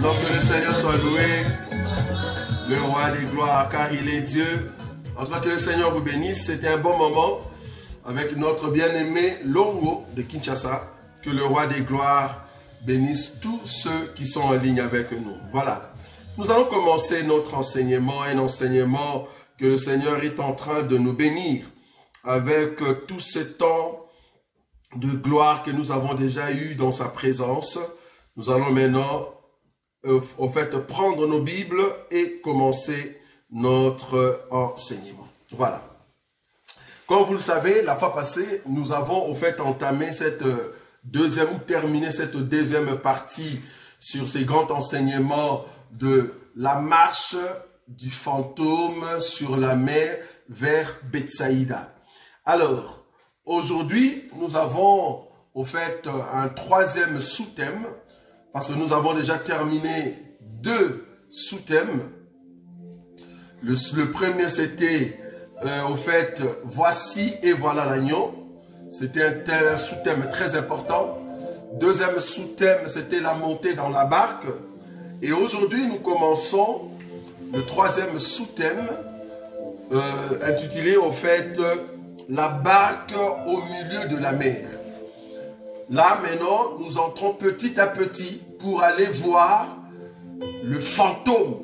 Donc que le Seigneur soit loué, le roi des gloires, car il est Dieu. En tout cas, que le Seigneur vous bénisse. C'était un bon moment avec notre bien-aimé Longo de Kinshasa. Que le roi des gloires bénisse tous ceux qui sont en ligne avec nous. Voilà. Nous allons commencer notre enseignement, un enseignement que le Seigneur est en train de nous bénir avec tout ce temps de gloire que nous avons déjà eu dans sa présence. Nous allons maintenant, au fait, prendre nos Bibles et commencer notre enseignement. Voilà. Comme vous le savez, la fois passée, nous avons au fait entamé cette deuxième ou terminé cette deuxième partie sur ces grands enseignements de la marche du fantôme sur la mer vers Bethsaïda. Alors, aujourd'hui, nous avons au fait un troisième sous-thème, parce que nous avons déjà terminé deux sous-thèmes. Le premier, c'était au fait, voici et voilà l'agneau. C'était un sous-thème très important. Deuxième sous-thème, c'était la montée dans la barque. Et aujourd'hui, nous commençons le troisième sous-thème, intitulé au fait, la barque au milieu de la mer. Là, maintenant, nous entrons petit à petit pour aller voir le fantôme.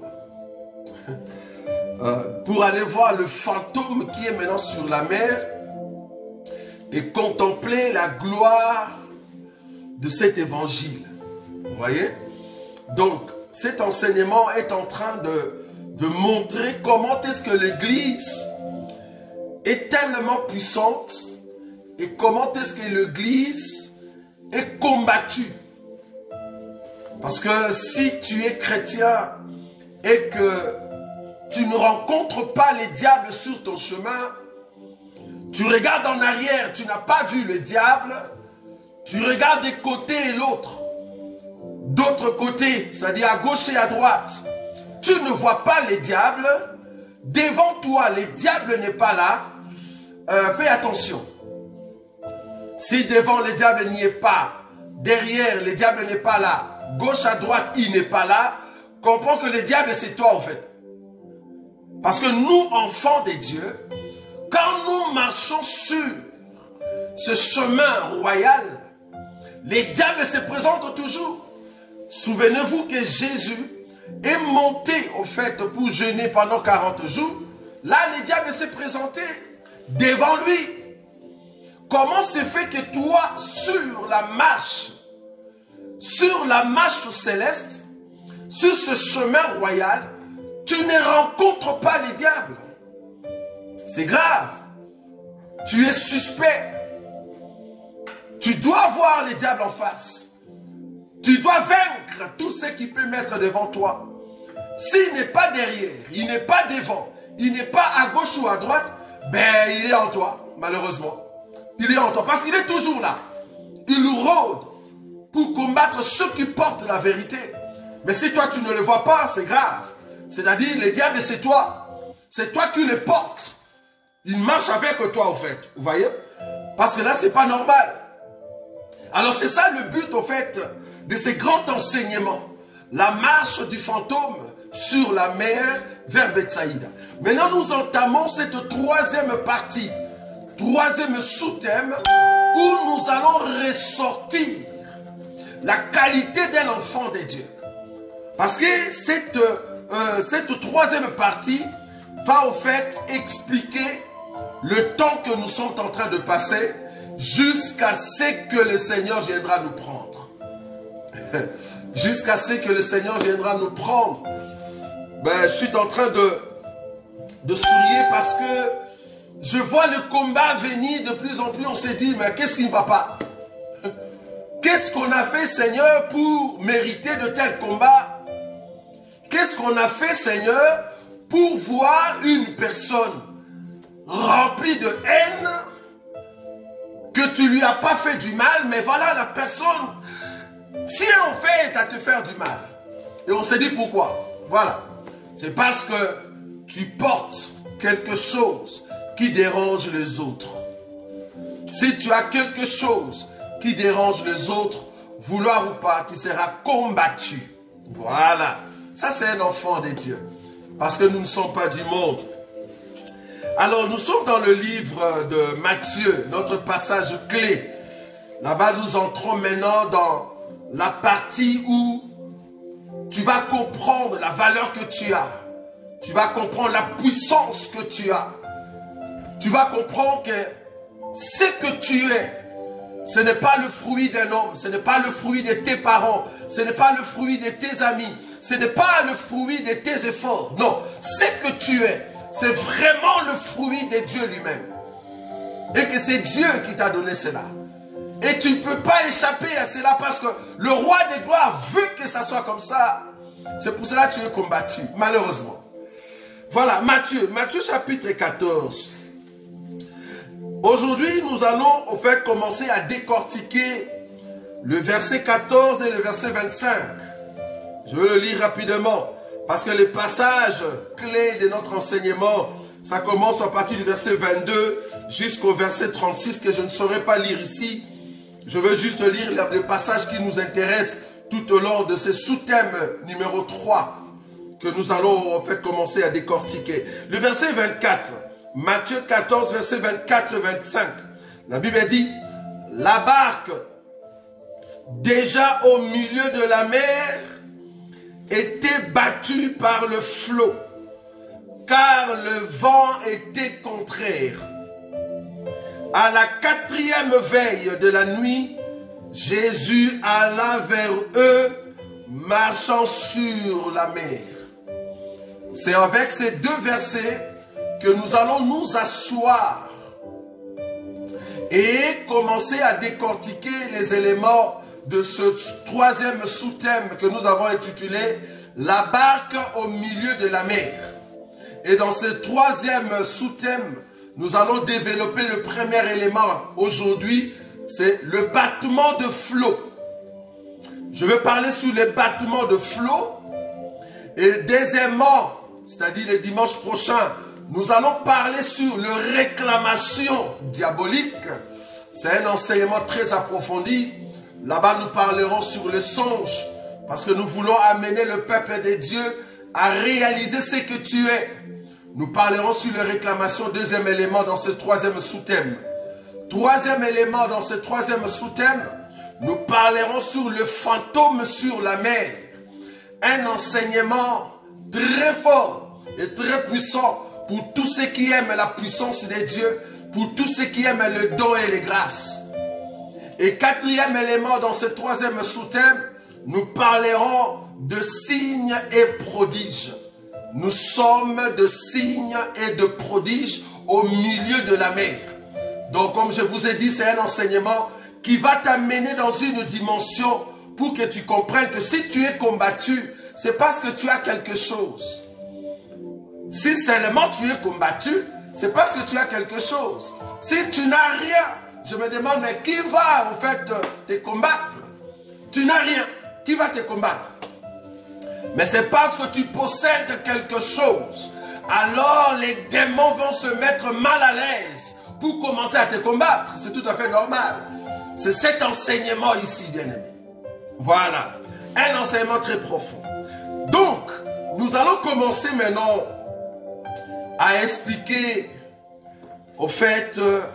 Pour aller voir le fantôme qui est maintenant sur la mer et contempler la gloire de cet évangile. Vous voyez? Donc, cet enseignement est en train de montrer comment est-ce que l'Église est tellement puissante et comment est-ce que l'Église est combattue. Parce que si tu es chrétien et que tu ne rencontres pas les diables sur ton chemin, tu regardes en arrière, tu n'as pas vu le diable, tu regardes des côtés et l'autre, d'autre côté, c'est-à-dire à gauche et à droite, tu ne vois pas les diables, devant toi, le diable n'est pas là, fais attention. Si devant le diable n'y est pas, derrière le diable n'est pas là, gauche à droite il n'est pas là, comprends que le diable c'est toi en fait. Parce que nous, enfants de Dieu, quand nous marchons sur ce chemin royal, les diables se présentent toujours. Souvenez-vous que Jésus est monté au fait pour jeûner pendant 40 jours. Là, les diables s'est présenté devant lui. Comment se fait que toi, sur la marche céleste, sur ce chemin royal, tu ne rencontres pas les diables? C'est grave. Tu es suspect. Tu dois voir les diables en face. Tu dois vaincre tout ce qui peut mettre devant toi. S'il n'est pas derrière, il n'est pas devant, il n'est pas à gauche ou à droite, ben il est en toi, malheureusement. Il est en toi, parce qu'il est toujours là. Il rôde pour combattre ceux qui portent la vérité. Mais si toi tu ne le vois pas, c'est grave. C'est-à-dire, le diable c'est toi. C'est toi qui le portes. Il marche avec toi, au fait. Vous voyez? Parce que là, c'est pas normal. Alors, c'est ça le but, au fait, de ces grands enseignements. La marche du fantôme sur la mer vers Bethsaïda. Maintenant, nous entamons cette troisième partie, troisième sous-thème, où nous allons ressortir la qualité d'un enfant de Dieu. Parce que cette troisième partie va au fait expliquer le temps que nous sommes en train de passer jusqu'à ce que le Seigneur viendra nous prendre. Jusqu'à ce que le Seigneur viendra nous prendre. Ben, je suis en train de sourire parce que je vois le combat venir de plus en plus. On s'est dit, mais qu'est-ce qui ne va pas? Qu'est-ce qu'on a fait, Seigneur, pour mériter de tels combats? Qu'est-ce qu'on a fait, Seigneur, pour voir une personne remplie de haine, que tu lui as pas fait du mal, mais voilà, la personne tient en fait à te faire du mal. Et on s'est dit pourquoi? Voilà. C'est parce que tu portes quelque chose qui dérange les autres. Si tu as quelque chose qui dérange les autres, vouloir ou pas, tu seras combattu. Voilà. Ça, c'est un enfant de Dieu. Parce que nous ne sommes pas du monde. Alors, nous sommes dans le livre de Matthieu, notre passage clé. Là-bas, nous entrons maintenant dans la partie où tu vas comprendre la valeur que tu as. Tu vas comprendre la puissance que tu as. Tu vas comprendre que ce que tu es, ce n'est pas le fruit d'un homme, ce n'est pas le fruit de tes parents, ce n'est pas le fruit de tes amis, ce n'est pas le fruit de tes efforts. Non, ce que tu es, c'est vraiment le fruit de Dieu lui-même. Et que c'est Dieu qui t'a donné cela. Et tu ne peux pas échapper à cela parce que le roi des gloires veut que ça soit comme ça. C'est pour cela que tu es combattu, malheureusement. Voilà, Matthieu chapitre 14. Aujourd'hui, nous allons au fait commencer à décortiquer le verset 14 et le verset 25. Je vais le lire rapidement parce que les passages clés de notre enseignement, ça commence à partir du verset 22 jusqu'au verset 36 que je ne saurais pas lire ici. Je veux juste lire le passage qui nous intéresse tout au long de ce sous-thème numéro 3 que nous allons en fait commencer à décortiquer. Le verset 24, Matthieu 14, verset 24-25. La Bible dit, la barque, déjà au milieu de la mer, était battue par le flot, car le vent était contraire. À la 4e veille de la nuit, Jésus alla vers eux, marchant sur la mer. C'est avec ces deux versets que nous allons nous asseoir et commencer à décortiquer les éléments de ce troisième sous-thème que nous avons intitulé « La barque au milieu de la mer ». Et dans ce troisième sous-thème, nous allons développer le premier élément aujourd'hui, c'est le battement de flot. Je vais parler sur les battements de flot. Et deuxièmement, c'est-à-dire le dimanche prochain, nous allons parler sur les réclamations diaboliques. C'est un enseignement très approfondi. Là-bas, nous parlerons sur le songe, parce que nous voulons amener le peuple de Dieu à réaliser ce que tu es. Nous parlerons sur les réclamations, deuxième élément dans ce troisième sous-thème. Troisième élément dans ce troisième sous-thème, nous parlerons sur le fantôme sur la mer. Un enseignement très fort et très puissant pour tous ceux qui aiment la puissance de Dieu, pour tous ceux qui aiment le don et les grâces. Et quatrième élément dans ce troisième sous-thème, nous parlerons de signes et prodiges. Nous sommes de signes et de prodiges au milieu de la mer. Donc, comme je vous ai dit, c'est un enseignement qui va t'amener dans une dimension pour que tu comprennes que si tu es combattu, c'est parce que tu as quelque chose. Si seulement tu es combattu, c'est parce que tu as quelque chose. Si tu n'as rien, je me demande, mais qui va en fait te combattre? Tu n'as rien. Qui va te combattre? Mais c'est parce que tu possèdes quelque chose. Alors les démons vont se mettre mal à l'aise pour commencer à te combattre. C'est tout à fait normal. C'est cet enseignement ici, bien-aimé. Voilà. Un enseignement très profond. Donc, nous allons commencer maintenant à expliquer, au fait,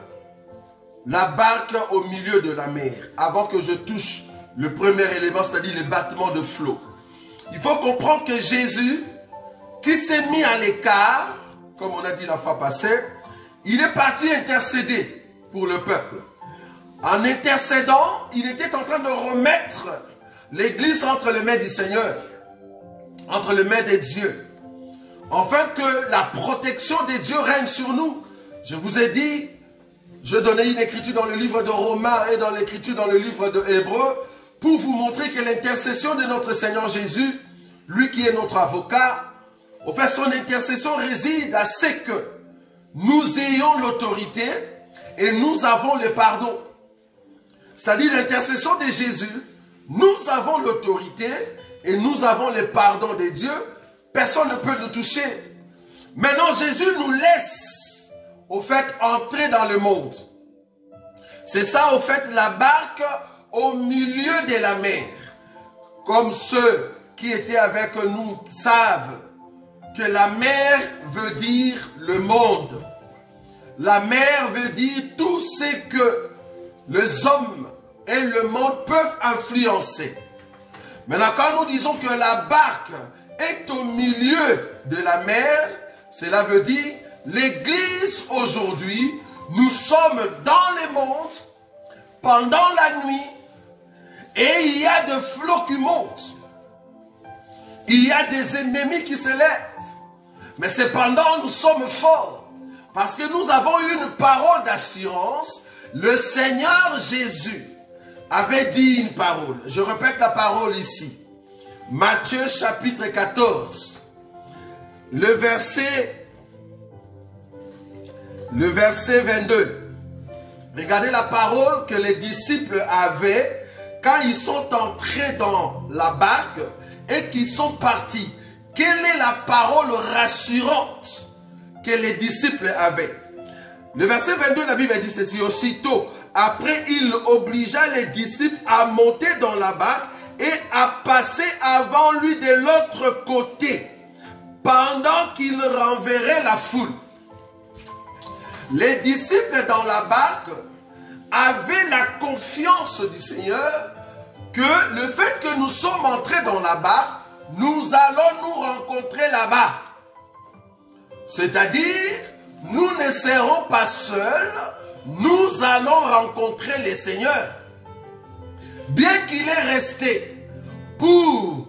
la barque au milieu de la mer, avant que je touche le premier élément, c'est-à-dire le battement de flot. Il faut comprendre que Jésus, qui s'est mis à l'écart, comme on a dit la fois passée, il est parti intercéder pour le peuple. En intercédant, il était en train de remettre l'église entre les mains du Seigneur, entre les mains de Dieu, afin que la protection de Dieu règne sur nous. Je vous ai dit, je donnais une écriture dans le livre de Romains et dans l'écriture dans le livre de Hébreux, pour vous montrer que l'intercession de notre Seigneur Jésus, lui qui est notre avocat, au fait, son intercession réside à ce que nous ayons l'autorité et nous avons le pardon. C'est-à-dire l'intercession de Jésus, nous avons l'autorité et nous avons le pardon de Dieu. Personne ne peut nous toucher. Maintenant, Jésus nous laisse, au fait, entrer dans le monde. C'est ça, au fait, la barque au milieu de la mer. Comme ceux qui étaient avec nous savent que la mer veut dire le monde. La mer veut dire tout ce que les hommes et le monde peuvent influencer. Maintenant, quand nous disons que la barque est au milieu de la mer, cela veut dire l'Église aujourd'hui, nous sommes dans le monde pendant la nuit et il y a des flots qui montent. Il y a des ennemis qui se lèvent. Mais cependant, nous sommes forts parce que nous avons une parole d'assurance. Le Seigneur Jésus avait dit une parole. Je répète la parole ici. Matthieu chapitre 14. Le verset 22. Regardez la parole que les disciples avaient quand ils sont entrés dans la barque et qu'ils sont partis. Quelle est la parole rassurante que les disciples avaient? Le verset 22, la Bible dit ceci: aussitôt, après, il obligea les disciples à monter dans la barque et à passer avant lui de l'autre côté, pendant qu'il renverrait la foule. Les disciples dans la barque avaient la confiance du Seigneur que le fait que nous sommes entrés dans la barque, nous allons nous rencontrer là-bas. C'est-à-dire, nous ne serons pas seuls, nous allons rencontrer le Seigneur. Bien qu'il est resté pour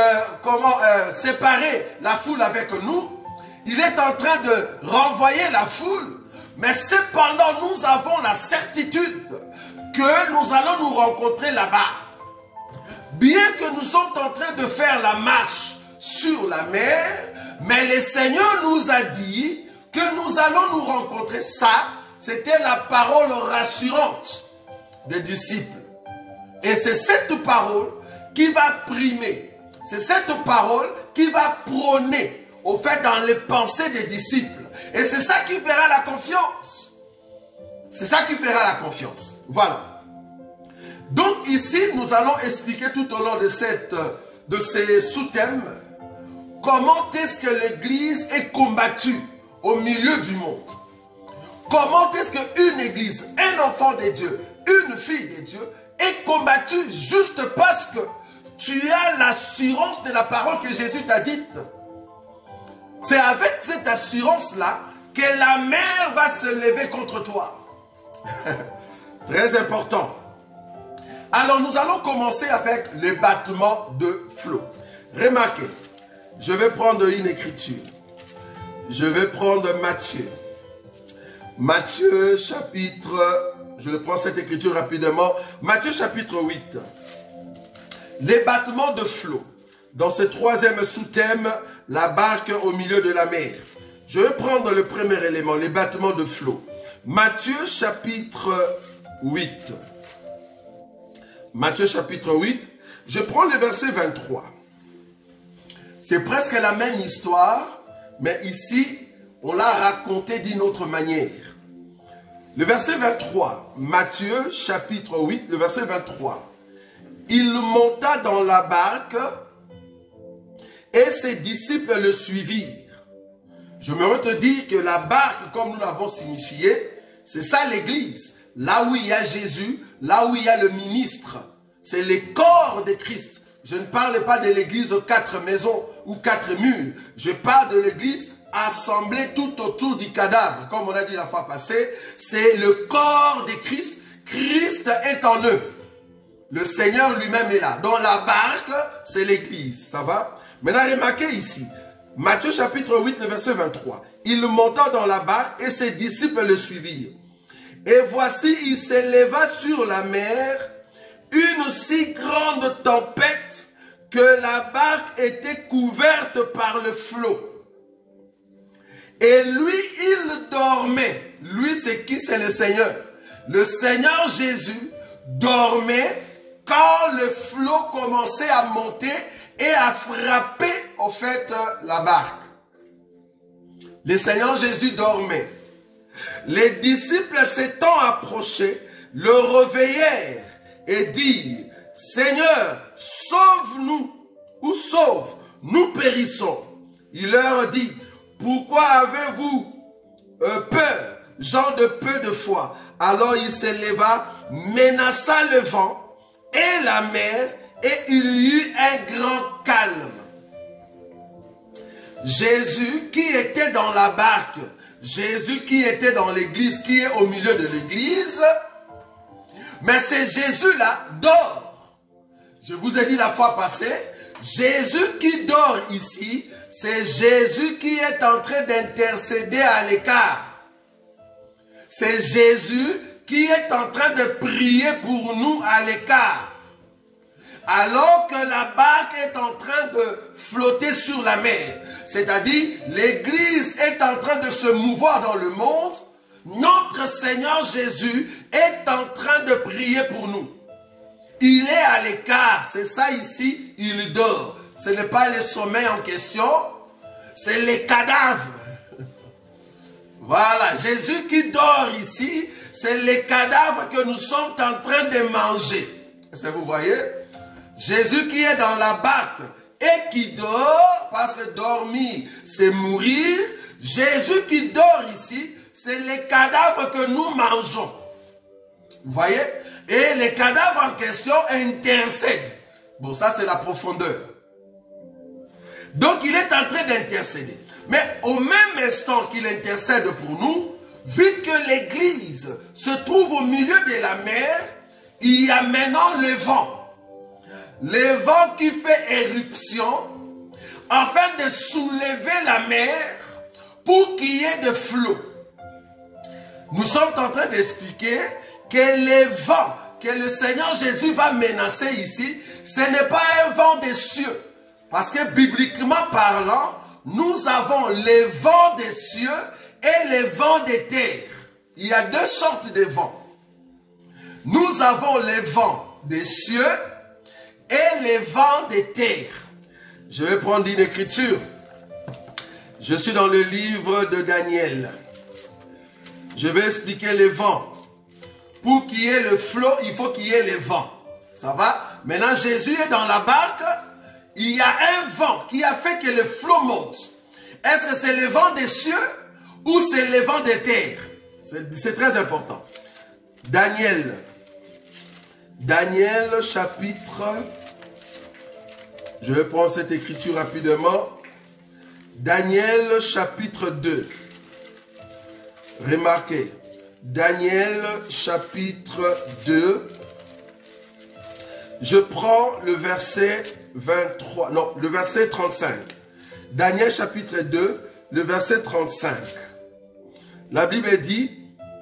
séparer la foule avec nous, il est en train de renvoyer la foule, mais cependant nous avons la certitude que nous allons nous rencontrer là-bas. Bien que nous sommes en train de faire la marche sur la mer, mais le Seigneur nous a dit que nous allons nous rencontrer. Ça, c'était la parole rassurante des disciples. Et c'est cette parole qui va primer. C'est cette parole qui va prôner, au fait, dans les pensées des disciples. Et c'est ça qui fera la confiance. C'est ça qui fera la confiance. Voilà. Donc ici, nous allons expliquer tout au long de ces sous-thèmes comment est-ce que l'Église est combattue au milieu du monde. Comment est-ce qu'une Église, un enfant de Dieu, une fille de Dieu est combattue juste parce que tu as l'assurance de la parole que Jésus t'a dite. C'est avec cette assurance-là que la mer va se lever contre toi. Très important. Alors, nous allons commencer avec le battement de flot. Remarquez, je vais prendre une écriture. Je vais prendre Matthieu. Matthieu chapitre, je prends cette écriture rapidement. Matthieu chapitre 8. Les battements de flot. Dans ce troisième sous-thème, la barque au milieu de la mer. Je vais prendre le premier élément, les battements de flot. Matthieu chapitre 8. Matthieu chapitre 8, je prends le verset 23. C'est presque la même histoire, mais ici, on l'a raconté d'une autre manière. Le verset 23, Matthieu chapitre 8, le verset 23. Il monta dans la barque et ses disciples le suivirent. Je me te dire que la barque, comme nous l'avons signifié, c'est ça l'Église. Là où il y a Jésus, là où il y a le ministre, c'est le corps de Christ. Je ne parle pas de l'église aux 4 maisons ou 4 murs. Je parle de l'église assemblée tout autour du cadavre. Comme on a dit la fois passée, c'est le corps de Christ. Christ est en eux. Le Seigneur lui-même est là. Dans la barque, c'est l'église. Ça va? Maintenant, remarquez ici. Matthieu chapitre 8, le verset 23. Il monta dans la barque et ses disciples le suivirent. Et voici, il s'éleva sur la mer une si grande tempête que la barque était couverte par le flot. Et lui, il dormait. Lui, c'est qui? C'est le Seigneur. Le Seigneur Jésus dormait quand le flot commençait à monter et à frapper, au fait, la barque. Le Seigneur Jésus dormait. Les disciples s'étant approchés, le réveillèrent et dirent: Seigneur, sauve-nous ou sauve hérisson. Il leur dit, pourquoi avez-vous peur, gens de peu de foi? Alors il s'éleva, menaça le vent et la mer, et il y eut un grand calme. Jésus qui était dans la barque, Jésus qui était dans l'église, qui est au milieu de l'église, mais c'est Jésus-là dort. Je vous ai dit la fois passée, Jésus qui dort ici, c'est Jésus qui est en train d'intercéder à l'écart. C'est Jésus qui est en train de prier pour nous à l'écart. Alors que la barque est en train de flotter sur la mer. C'est-à-dire, l'église est en train de se mouvoir dans le monde. Notre Seigneur Jésus est en train de prier pour nous. Il est à l'écart. C'est ça ici, il dort. Ce n'est pas le sommeil en question, c'est les cadavres. Voilà, Jésus qui dort ici, c'est les cadavres que nous sommes en train de manger. Est-ce que vous voyez? Jésus qui est dans la barque et qui dort, parce que dormir, c'est mourir. Jésus qui dort ici, c'est les cadavres que nous mangeons. Vous voyez? Et les cadavres en question intercèdent. Bon, ça c'est la profondeur. Donc il est en train d'intercéder. Mais au même instant qu'il intercède pour nous, vu que l'église se trouve au milieu de la mer, il y a maintenant le vent. Le vent qui fait éruption afin de soulever la mer pour qu'il y ait de flot. Nous sommes en train d'expliquer que les vents que le Seigneur Jésus va menacer ici, ce n'est pas un vent des cieux. Parce que bibliquement parlant, nous avons les vents des cieux et les vents des terres. Il y a deux sortes de vents. Nous avons les vents des cieux et les vents des terres. Je vais prendre une écriture. Je suis dans le livre de Daniel. Je vais expliquer les vents. Pour qu'il y ait le flot, il faut qu'il y ait les vents. Ça va? Maintenant, Jésus est dans la barque. Il y a un vent qui a fait que le flot monte. Est-ce que c'est le vent des cieux ou c'est le vent des terres? C'est très important. Daniel. Daniel chapitre... Je vais prendre cette écriture rapidement. Daniel chapitre 2. Remarquez. Daniel chapitre 2. Je prends le verset 23. Non, le verset 35. Daniel chapitre 2, le verset 35. La Bible dit,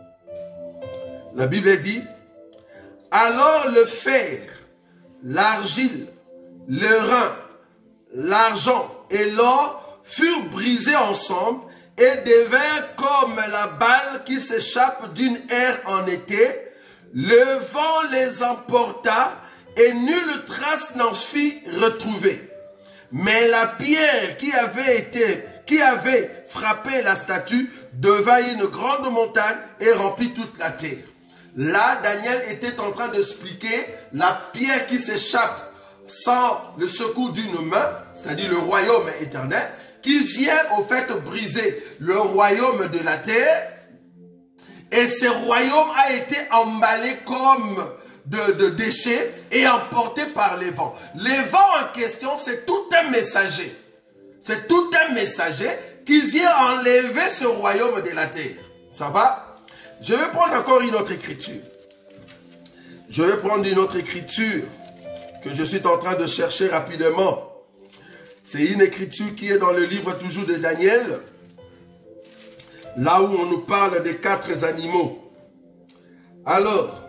alors le fer, l'argile, le rein, l'argent et l'or furent brisés ensemble et devinrent comme la balle qui s'échappe d'une aire en été. Le vent les emporta et nulle trace n'en fit retrouver. Mais la pierre qui avait frappé la statue devint une grande montagne et remplit toute la terre. Là, Daniel était en train d'expliquer la pierre qui s'échappe sans le secours d'une main, c'est-à-dire le royaume éternel, qui vient au fait briser le royaume de la terre. Et ce royaume a été emballé comme de déchets et emporté par les vents. Les vents en question, c'est tout un messager. C'est tout un messager qui vient enlever ce royaume de la terre. Ça va? Je vais prendre encore une autre écriture. Je vais prendre une autre écriture que je suis en train de chercher rapidement. C'est une écriture qui est dans le livre toujours de Daniel. Là où on nous parle des 4 animaux. Alors,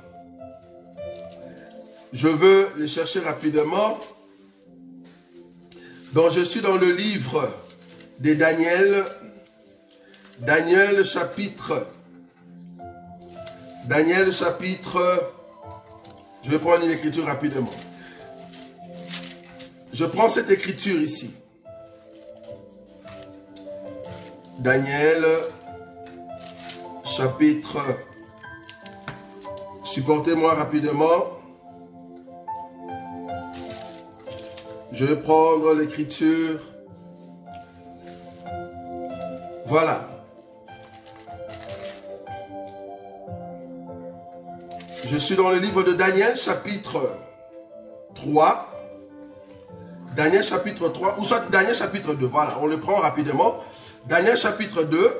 je veux les chercher rapidement. Donc, je suis dans le livre de Daniel. Daniel chapitre. Je vais prendre une écriture rapidement. Je prends cette écriture ici. Daniel chapitre. Supportez-moi rapidement. Je vais prendre l'écriture Voilà. Je suis dans le livre de Daniel, chapitre 3. Daniel, chapitre 3, ou soit Daniel, chapitre 2. Voilà, on le prend rapidement. Daniel, chapitre 2.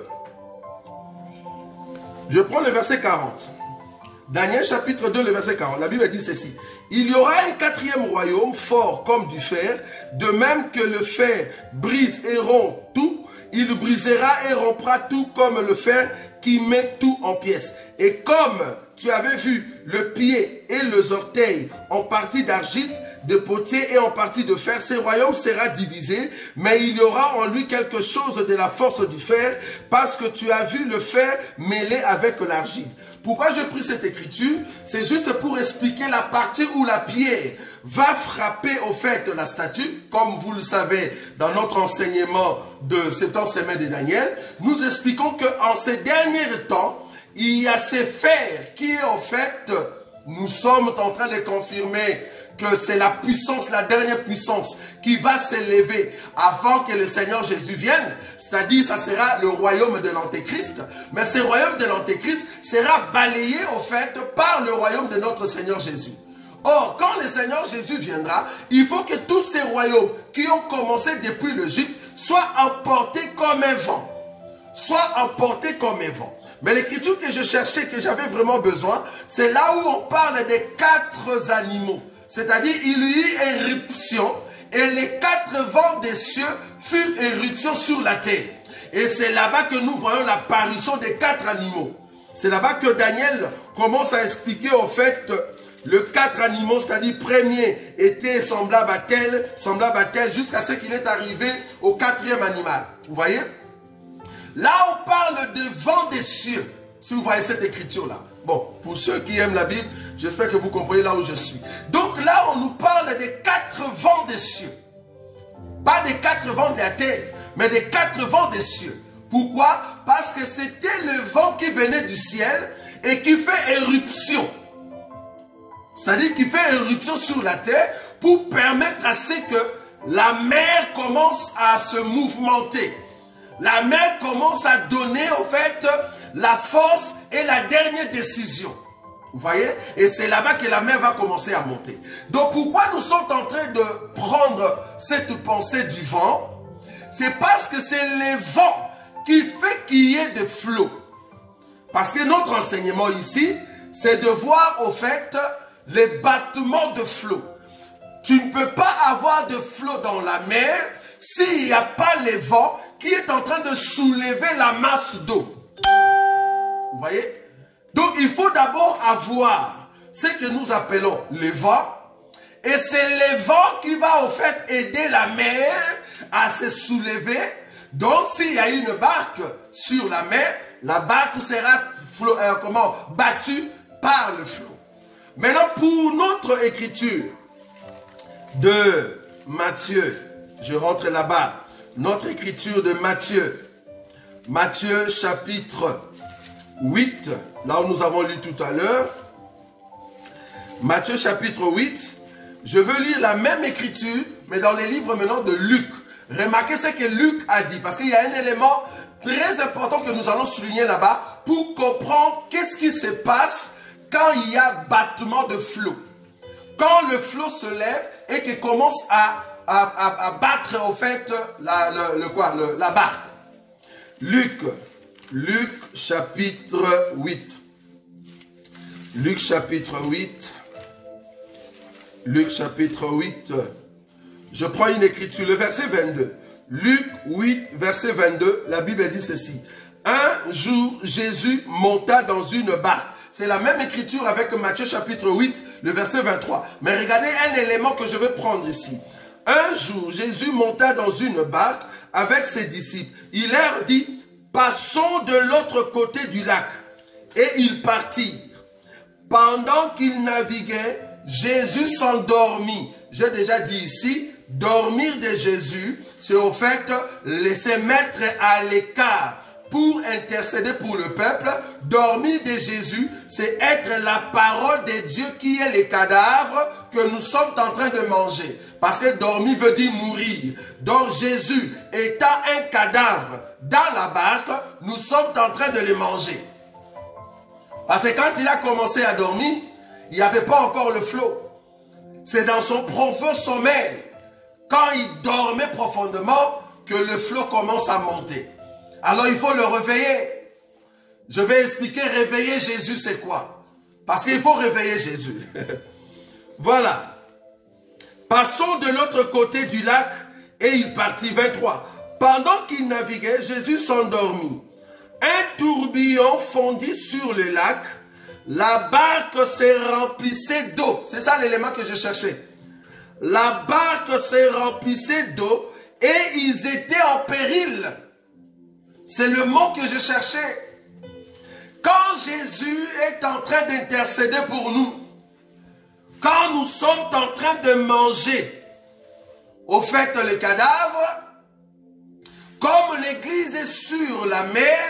Je prends le verset 40. Daniel, chapitre 2, le verset 40. La Bible dit ceci. Il y aura un quatrième royaume, fort comme du fer, de même que le fer brise et rompt tout, il brisera et rompra tout comme le fer qui met tout en pièces. Et comme tu avais vu le pied et les orteils en partie d'argile, de potier et en partie de fer, ce royaume sera divisé, mais il y aura en lui quelque chose de la force du fer, parce que tu as vu le fer mêlé avec l'argile. Pourquoi je pris cette écriture? C'est juste pour expliquer la partie où la pierre va frapper au fait la statue, comme vous le savez dans notre enseignement de 70 semaines de Daniel. Nous expliquons qu'en ces derniers temps, il y a ces fers qui en fait, nous sommes en train de confirmer que c'est la puissance, la dernière puissance qui va s'élever avant que le Seigneur Jésus vienne. C'est-à-dire, ça sera le royaume de l'Antéchrist. Mais ce royaume de l'Antéchrist sera balayé, au fait, par le royaume de notre Seigneur Jésus. Or, quand le Seigneur Jésus viendra, il faut que tous ces royaumes qui ont commencé depuis l'Égypte soient emportés comme un vent. Soient emportés comme un vent. Mais l'écriture que je cherchais, que j'avais vraiment besoin, c'est là où on parle des 4 animaux. C'est-à-dire, il y eut éruption et les 4 vents des cieux furent éruption sur la terre. Et c'est là-bas que nous voyons l'apparition des 4 animaux. C'est là-bas que Daniel commence à expliquer en fait le 4 animaux, c'est-à-dire premier était semblable à tel, jusqu'à ce qu'il est arrivé au 4e animal. Vous voyez? Là, on parle de vent des cieux, si vous voyez cette écriture-là. Bon, pour ceux qui aiment la Bible, j'espère que vous comprenez là où je suis. Donc là, on nous parle des 4 vents des cieux. Pas des 4 vents de la terre, mais des 4 vents des cieux. Pourquoi? Parce que c'était le vent qui venait du ciel et qui fait éruption. C'est-à-dire qui fait éruption sur la terre pour permettre à ce que la mer commence à se mouvementer. La mer commence à donner, au fait, la force et la dernière décision. Vous voyez? Et c'est là-bas que la mer va commencer à monter. Donc pourquoi nous sommes en train de prendre cette pensée du vent? C'est parce que c'est le vent qui fait qu'il y ait des flots. Parce que notre enseignement ici, c'est de voir, au fait, les battements de flots. Tu ne peux pas avoir de flots dans la mer s'il n'y a pas les vents qui est en train de soulever la masse d'eau. Vous voyez? Donc il faut d'abord avoir ce que nous appelons les vents. Et c'est les vents qui va au fait aider la mer à se soulever. Donc s'il y a une barque sur la mer, la barque sera battue par le flot. Maintenant pour notre écriture de Matthieu, je rentre là-bas. Notre écriture de Matthieu. Matthieu chapitre 8. Là où nous avons lu tout à l'heure. Matthieu chapitre 8. Je veux lire la même écriture, mais dans les livres maintenant de Luc. Remarquez ce que Luc a dit. Parce qu'il y a un élément très important que nous allons souligner là-bas pour comprendre qu'est-ce qui se passe quand il y a battement de flot. Quand le flot se lève et qu'il commence à battre au fait la barque. Luc chapitre 8. Luc chapitre 8. Luc chapitre 8. Je prends une écriture, le verset 22. Luc 8, verset 22, la Bible dit ceci. Un jour, Jésus monta dans une barque. C'est la même écriture avec Matthieu chapitre 8, le verset 23. Mais regardez un élément que je vais prendre ici. Un jour, Jésus monta dans une barque avec ses disciples. Il leur dit, passons de l'autre côté du lac. Et ils partirent. Pendant qu'ils naviguaient, Jésus s'endormit. J'ai déjà dit ici, dormir de Jésus, c'est au fait laisser mettre à l'écart pour intercéder pour le peuple. Dormir de Jésus, c'est être la parole de Dieu qui est les cadavres que nous sommes en train de manger. Parce que dormir veut dire mourir. Donc Jésus, étant un cadavre dans la barque, nous sommes en train de le manger. Parce que quand il a commencé à dormir, il n'y avait pas encore le flot. C'est dans son profond sommeil, quand il dormait profondément, que le flot commence à monter. Alors il faut le réveiller. Je vais expliquer réveiller Jésus c'est quoi. Parce qu'il faut réveiller Jésus. Voilà. Passons de l'autre côté du lac et il partit 23. Pendant qu'il naviguait, Jésus s'endormit. Un tourbillon fondit sur le lac. La barque se remplissait d'eau. C'est ça l'élément que je cherchais. La barque se remplissait d'eau et ils étaient en péril. C'est le mot que je cherchais. Quand Jésus est en train d'intercéder pour nous, quand nous sommes en train de manger, au fait le cadavre, comme l'église est sur la mer,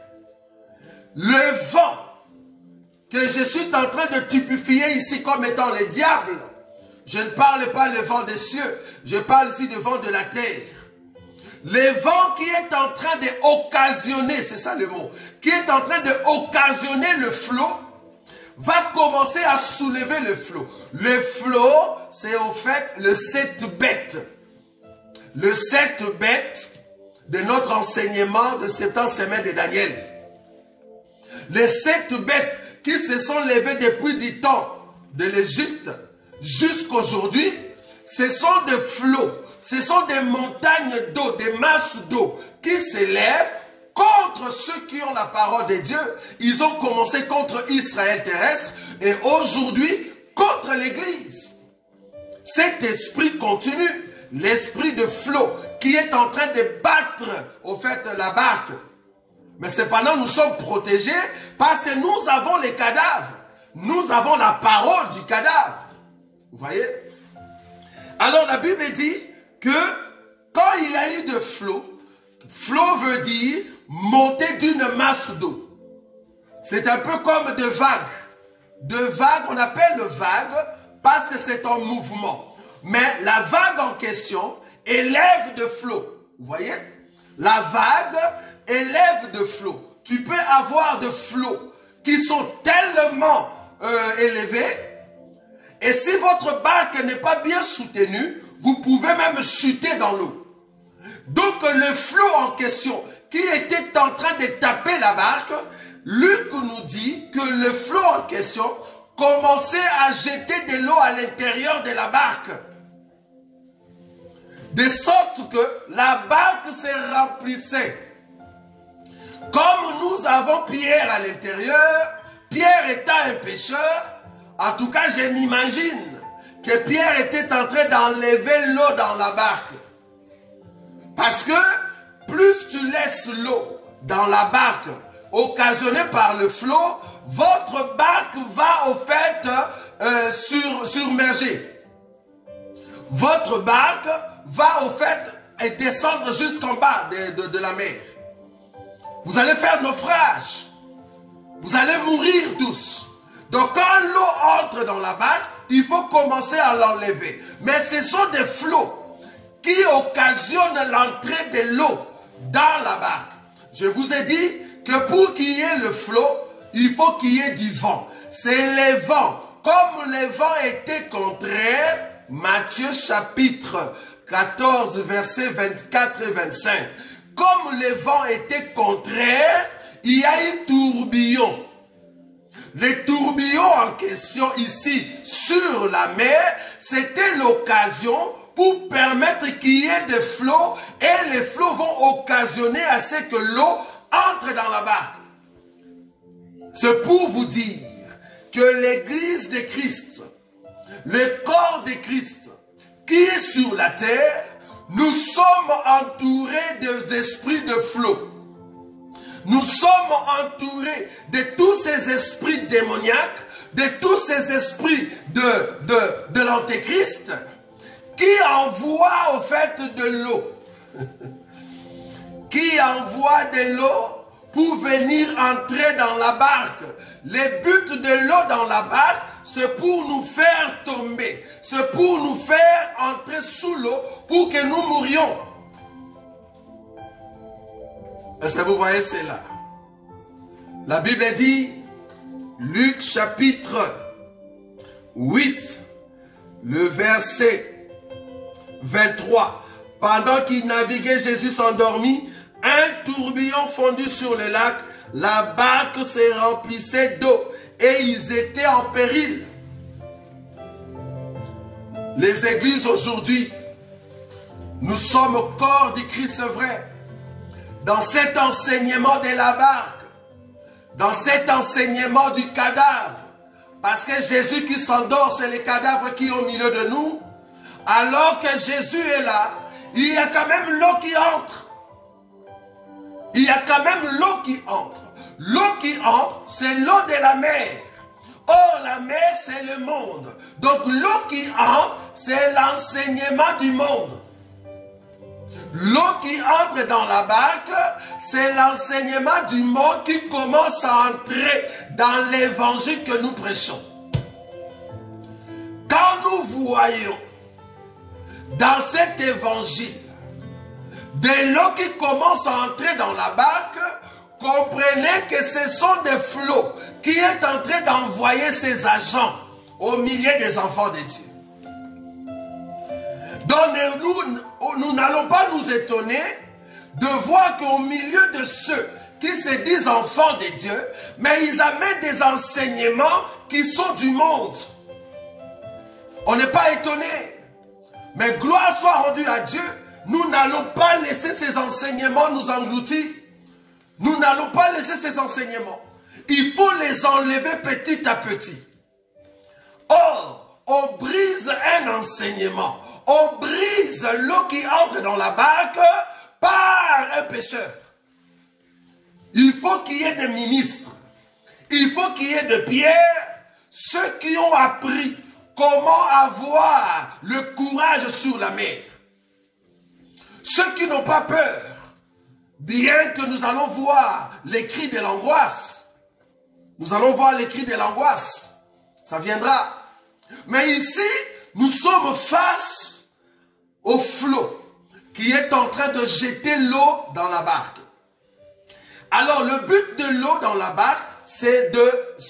le vent que je suis en train de typifier ici comme étant le diable, je ne parle pas le vent des cieux, je parle ici du vent de la terre. Le vent qui est en train d'occasionner, c'est ça le mot, qui est en train d'occasionner le flot, va commencer à soulever le flot. Le flot, c'est au fait le 7 bêtes. Le 7 bêtes de notre enseignement de 70 semaines de Daniel. Les 7 bêtes qui se sont levées depuis du temps de l'Égypte jusqu'à aujourd'hui, ce sont des flots. Ce sont des montagnes d'eau, des masses d'eau qui s'élèvent contre ceux qui ont la parole de Dieu. Ils ont commencé contre Israël terrestre et aujourd'hui contre l'Église. Cet esprit continue, l'esprit de flot qui est en train de battre au fait la barque. Mais cependant nous sommes protégés parce que nous avons les cadavres. Nous avons la parole du cadavre. Vous voyez? Alors la Bible dit que quand il y a eu de flot, flot veut dire monter d'une masse d'eau. C'est un peu comme de vagues. De vagues, on appelle vague parce que c'est en mouvement. Mais la vague en question élève de flot. Vous voyez? La vague élève de flot. Tu peux avoir de flots qui sont tellement élevés. Et si votre barque n'est pas bien soutenue, vous pouvez même chuter dans l'eau. Donc le flot en question qui était en train de taper la barque, Luc nous dit que le flot en question commençait à jeter de l'eau à l'intérieur de la barque. De sorte que la barque se remplissait. Comme nous avons Pierre à l'intérieur, Pierre étant un pêcheur, en tout cas je m'imagine que Pierre était en train d'enlever l'eau dans la barque. Parce que plus tu laisses l'eau dans la barque occasionnée par le flot, votre barque va au fait surmerger. Votre barque va au fait descendre jusqu'en bas de la mer. Vous allez faire naufrage. Vous allez mourir tous. Donc quand l'eau entre dans la barque, il faut commencer à l'enlever. Mais ce sont des flots qui occasionnent l'entrée de l'eau dans la barque. Je vous ai dit que pour qu'il y ait le flot, il faut qu'il y ait du vent. C'est les vents. Comme les vents étaient contraires, Matthieu chapitre 14, versets 24 et 25. Comme les vents étaient contraires, il y a eu tourbillon. Les tourbillons en question ici sur la mer, c'était l'occasion pour permettre qu'il y ait des flots et les flots vont occasionner à ce que l'eau entre dans la barque. C'est pour vous dire que l'église de Christ, le corps de Christ qui est sur la terre, nous sommes entourés des esprits de flot. Nous sommes entourés de tous ces esprits démoniaques, de tous ces esprits de l'antéchrist qui envoient au fait de l'eau. Qui envoient de l'eau pour venir entrer dans la barque. Le but de l'eau dans la barque, c'est pour nous faire tomber. c'est pour nous faire entrer sous l'eau pour que nous mourions. Est-ce que vous voyez cela? La Bible dit, Luc chapitre 8, le verset 23. Pendant qu'il naviguait, Jésus s'endormit. Un tourbillon fondu sur le lac. La barque se remplissait d'eau et ils étaient en péril. Les églises aujourd'hui, nous sommes au corps du Christ, c'est vrai. Dans cet enseignement de la barque, dans cet enseignement du cadavre, parce que Jésus qui s'endort, c'est le cadavre qui est au milieu de nous. Alors que Jésus est là, il y a quand même l'eau qui entre. Il y a quand même l'eau qui entre. L'eau qui entre, c'est l'eau de la mer. Or, la mer, c'est le monde. Donc, l'eau qui entre, c'est l'enseignement du monde. L'eau qui entre dans la barque, c'est l'enseignement du monde qui commence à entrer dans l'évangile que nous prêchons. Quand nous voyons dans cet évangile de l'eau qui commence à entrer dans la barque, comprenez que ce sont des flots qui est en train d'envoyer ses agents au milieu des enfants de Dieu. Donc nous n'allons pas nous étonner de voir qu'au milieu de ceux qui se disent enfants de Dieu, mais ils amènent des enseignements qui sont du monde. On n'est pas étonné. Mais gloire soit rendue à Dieu, nous n'allons pas laisser ces enseignements nous engloutir. Nous n'allons pas laisser ces enseignements. Il faut les enlever petit à petit. Or, on brise un enseignement. On brise l'eau qui entre dans la barque par un pécheur. Il faut qu'il y ait des ministres. Il faut qu'il y ait de Pierre, ceux qui ont appris comment avoir le courage sur la mer. Ceux qui n'ont pas peur, bien que nous allons voir les cris de l'angoisse. Nous allons voir les cris de l'angoisse. Ça viendra. Mais ici, nous sommes face au flot qui est en train de jeter l'eau dans la barque. Alors, le but de l'eau dans la barque, c'est de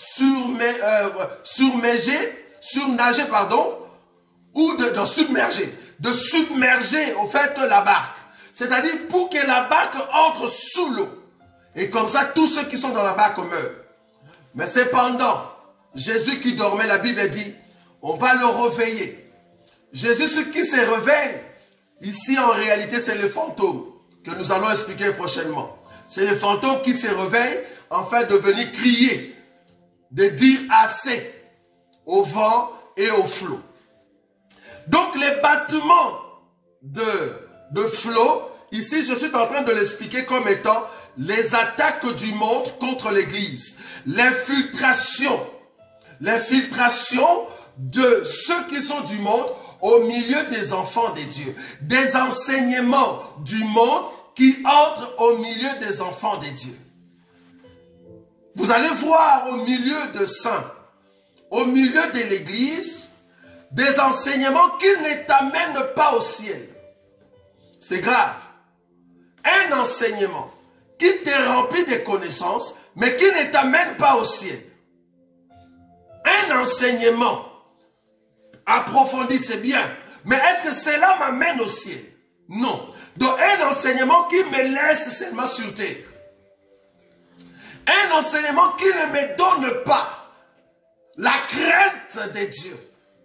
surnager, ou de submerger. De submerger, au fait, la barque. C'est-à-dire pour que la barque entre sous l'eau. Et comme ça, tous ceux qui sont dans la barque meurent. Mais cependant, Jésus qui dormait, la Bible dit, on va le réveiller. Jésus, ce qui se réveille, ici en réalité, c'est le fantôme que nous allons expliquer prochainement. C'est le fantôme qui se réveille, afin de venir crier, de dire assez au vent et au flot. Donc les battements de flot, ici je suis en train de l'expliquer comme étant les attaques du monde contre l'Église. L'infiltration de ceux qui sont du monde au milieu des enfants de Dieu. Des enseignements du monde qui entrent au milieu des enfants de Dieu. Vous allez voir au milieu de saints, au milieu de l'Église, des enseignements qui ne t'amènent pas au ciel. C'est grave. Un enseignement qui te remplit de connaissances, mais qui ne t'amène pas au ciel. Un enseignement approfondi, c'est bien. Mais est-ce que cela m'amène au ciel? Non. Donc un enseignement qui me laisse seulement sur terre. Un enseignement qui ne me donne pas la crainte de Dieu.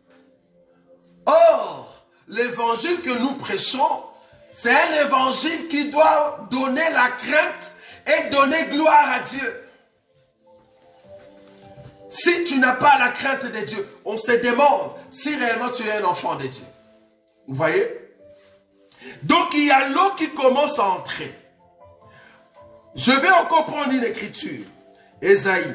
Or, l'évangile que nous prêchons, c'est un évangile qui doit donner la crainte et donner gloire à Dieu. Si tu n'as pas la crainte de Dieu, on se demande si réellement tu es un enfant de Dieu. Vous voyez? Donc il y a l'eau qui commence à entrer. Je vais encore prendre une écriture. Ésaïe.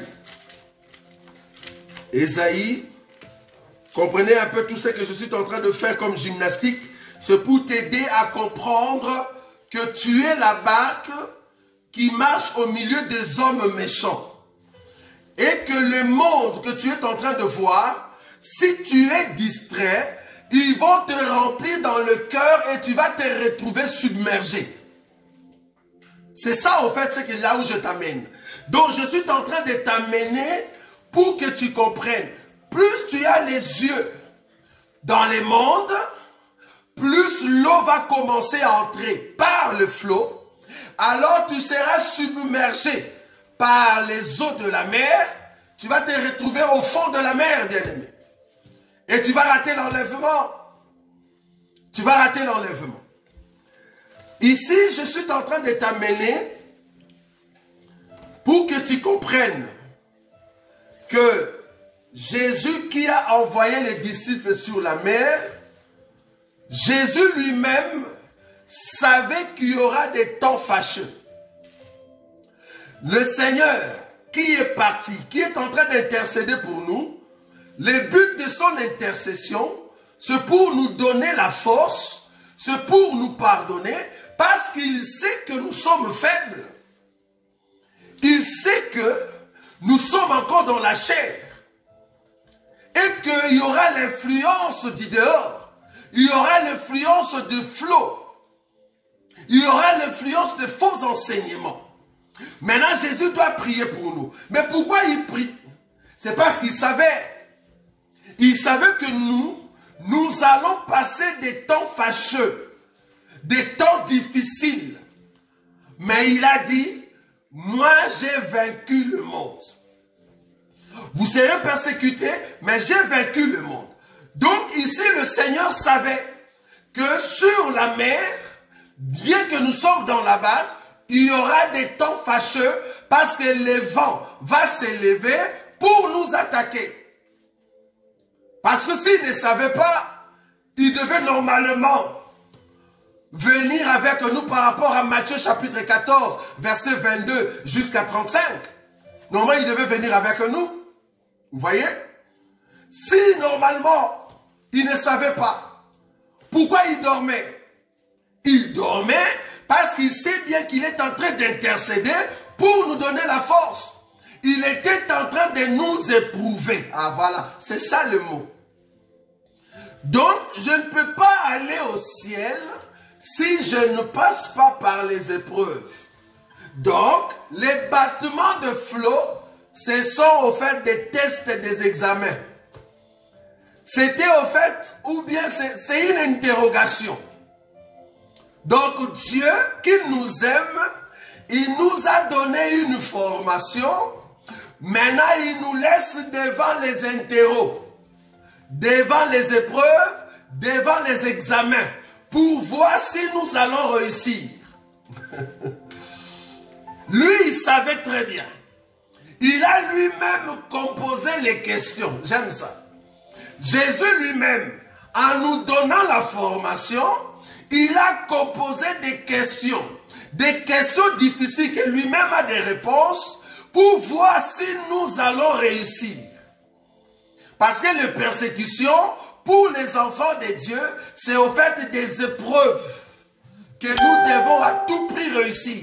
Ésaïe. Comprenez un peu tout ce que je suis en train de faire comme gymnastique. C'est pour t'aider à comprendre que tu es la barque qui marche au milieu des hommes méchants. Et que le monde que tu es en train de voir, si tu es distrait, ils vont te remplir dans le cœur et tu vas te retrouver submergé. C'est ça, au fait, c'est là où je t'amène. Donc, je suis en train de t'amener pour que tu comprennes. Plus tu as les yeux dans les mondes, plus l'eau va commencer à entrer par le flot. Alors, tu seras submergé par les eaux de la mer. Tu vas te retrouver au fond de la mer, bien-aimé. Et tu vas rater l'enlèvement. Tu vas rater l'enlèvement. Ici, je suis en train de t'amener pour que tu comprennes que Jésus qui a envoyé les disciples sur la mer, Jésus lui-même savait qu'il y aura des temps fâcheux. Le Seigneur qui est parti, qui est en train d'intercéder pour nous, le but de son intercession, c'est pour nous donner la force, c'est pour nous pardonner, parce qu'il sait que nous sommes faibles. Il sait que nous sommes encore dans la chair. Et qu'il y aura l'influence du dehors. Il y aura l'influence de flot. Il y aura l'influence de faux enseignements. Maintenant, Jésus doit prier pour nous. Mais pourquoi il prie? C'est parce qu'il savait. Il savait que nous allons passer des temps fâcheux. Des temps difficiles. Mais il a dit, moi j'ai vaincu le monde. Vous serez persécutés, mais j'ai vaincu le monde. Donc ici le Seigneur savait que sur la mer, bien que nous sommes dans la barque, il y aura des temps fâcheux parce que le vent va s'élever pour nous attaquer. Parce que s'il ne savait pas, il devait normalement venir avec nous par rapport à Matthieu chapitre 14, verset 22 jusqu'à 35. Normalement, il devait venir avec nous. Vous voyez? Si normalement, il ne savait pas, pourquoi il dormait? Il dormait parce qu'il sait bien qu'il est en train d'intercéder pour nous donner la force. Il était en train de nous éprouver. Ah voilà, c'est ça le mot. Donc, je ne peux pas aller au ciel si je ne passe pas par les épreuves. Donc, les battements de flot, ce sont au fait des tests et des examens. C'était au fait, ou bien c'est une interrogation. Donc, Dieu qui nous aime, il nous a donné une formation. Maintenant, il nous laisse devant les interros, devant les épreuves, devant les examens, pour voir si nous allons réussir. Lui, il savait très bien. Il a lui-même composé les questions. J'aime ça. Jésus lui-même, en nous donnant la formation, il a composé des questions difficiles que lui-même a des réponses pour voir si nous allons réussir. Parce que les persécutions, pour les enfants de Dieu, c'est au fait des épreuves que nous devons à tout prix réussir.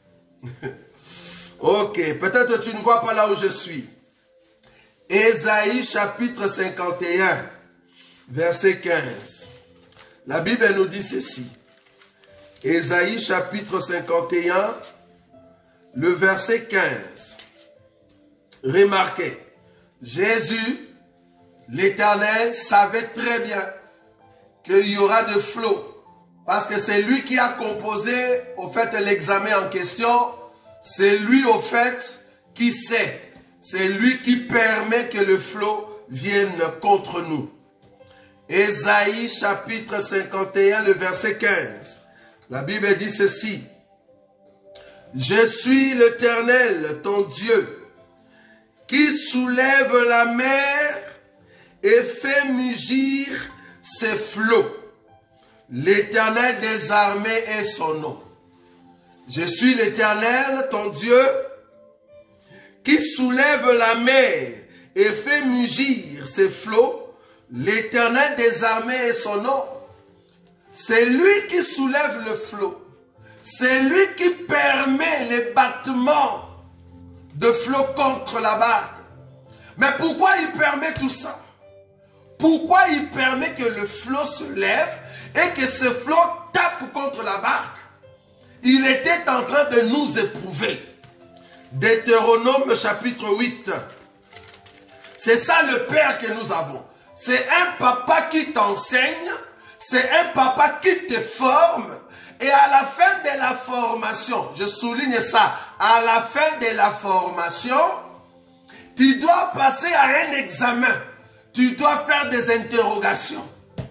Ok, peut-être tu ne vois pas là où je suis. Ésaïe chapitre 51, verset 15. La Bible nous dit ceci. Ésaïe chapitre 51, le verset 15. Remarquez, Jésus, l'Éternel, savait très bien qu'il y aura de flots. Parce que c'est lui qui a composé, au fait, l'examen en question. C'est lui, au fait, qui sait. C'est lui qui permet que le flot vienne contre nous. Ésaïe chapitre 51, le verset 15. La Bible dit ceci. Je suis l'Éternel, ton Dieu, qui soulève la mer et fait mugir ses flots. L'Éternel des armées est son nom. Je suis l'Éternel, ton Dieu, qui soulève la mer et fait mugir ses flots. L'Éternel des armées est son nom. C'est lui qui soulève le flot. C'est lui qui permet les battements de flot contre la barque. Mais pourquoi il permet tout ça? Pourquoi il permet que le flot se lève et que ce flot tape contre la barque? Il était en train de nous éprouver. Deutéronome chapitre 8. C'est ça le Père que nous avons. C'est un papa qui t'enseigne, c'est un papa qui te forme. Et à la fin de la formation, je souligne ça, à la fin de la formation, tu dois passer à un examen. Tu dois faire des interrogations.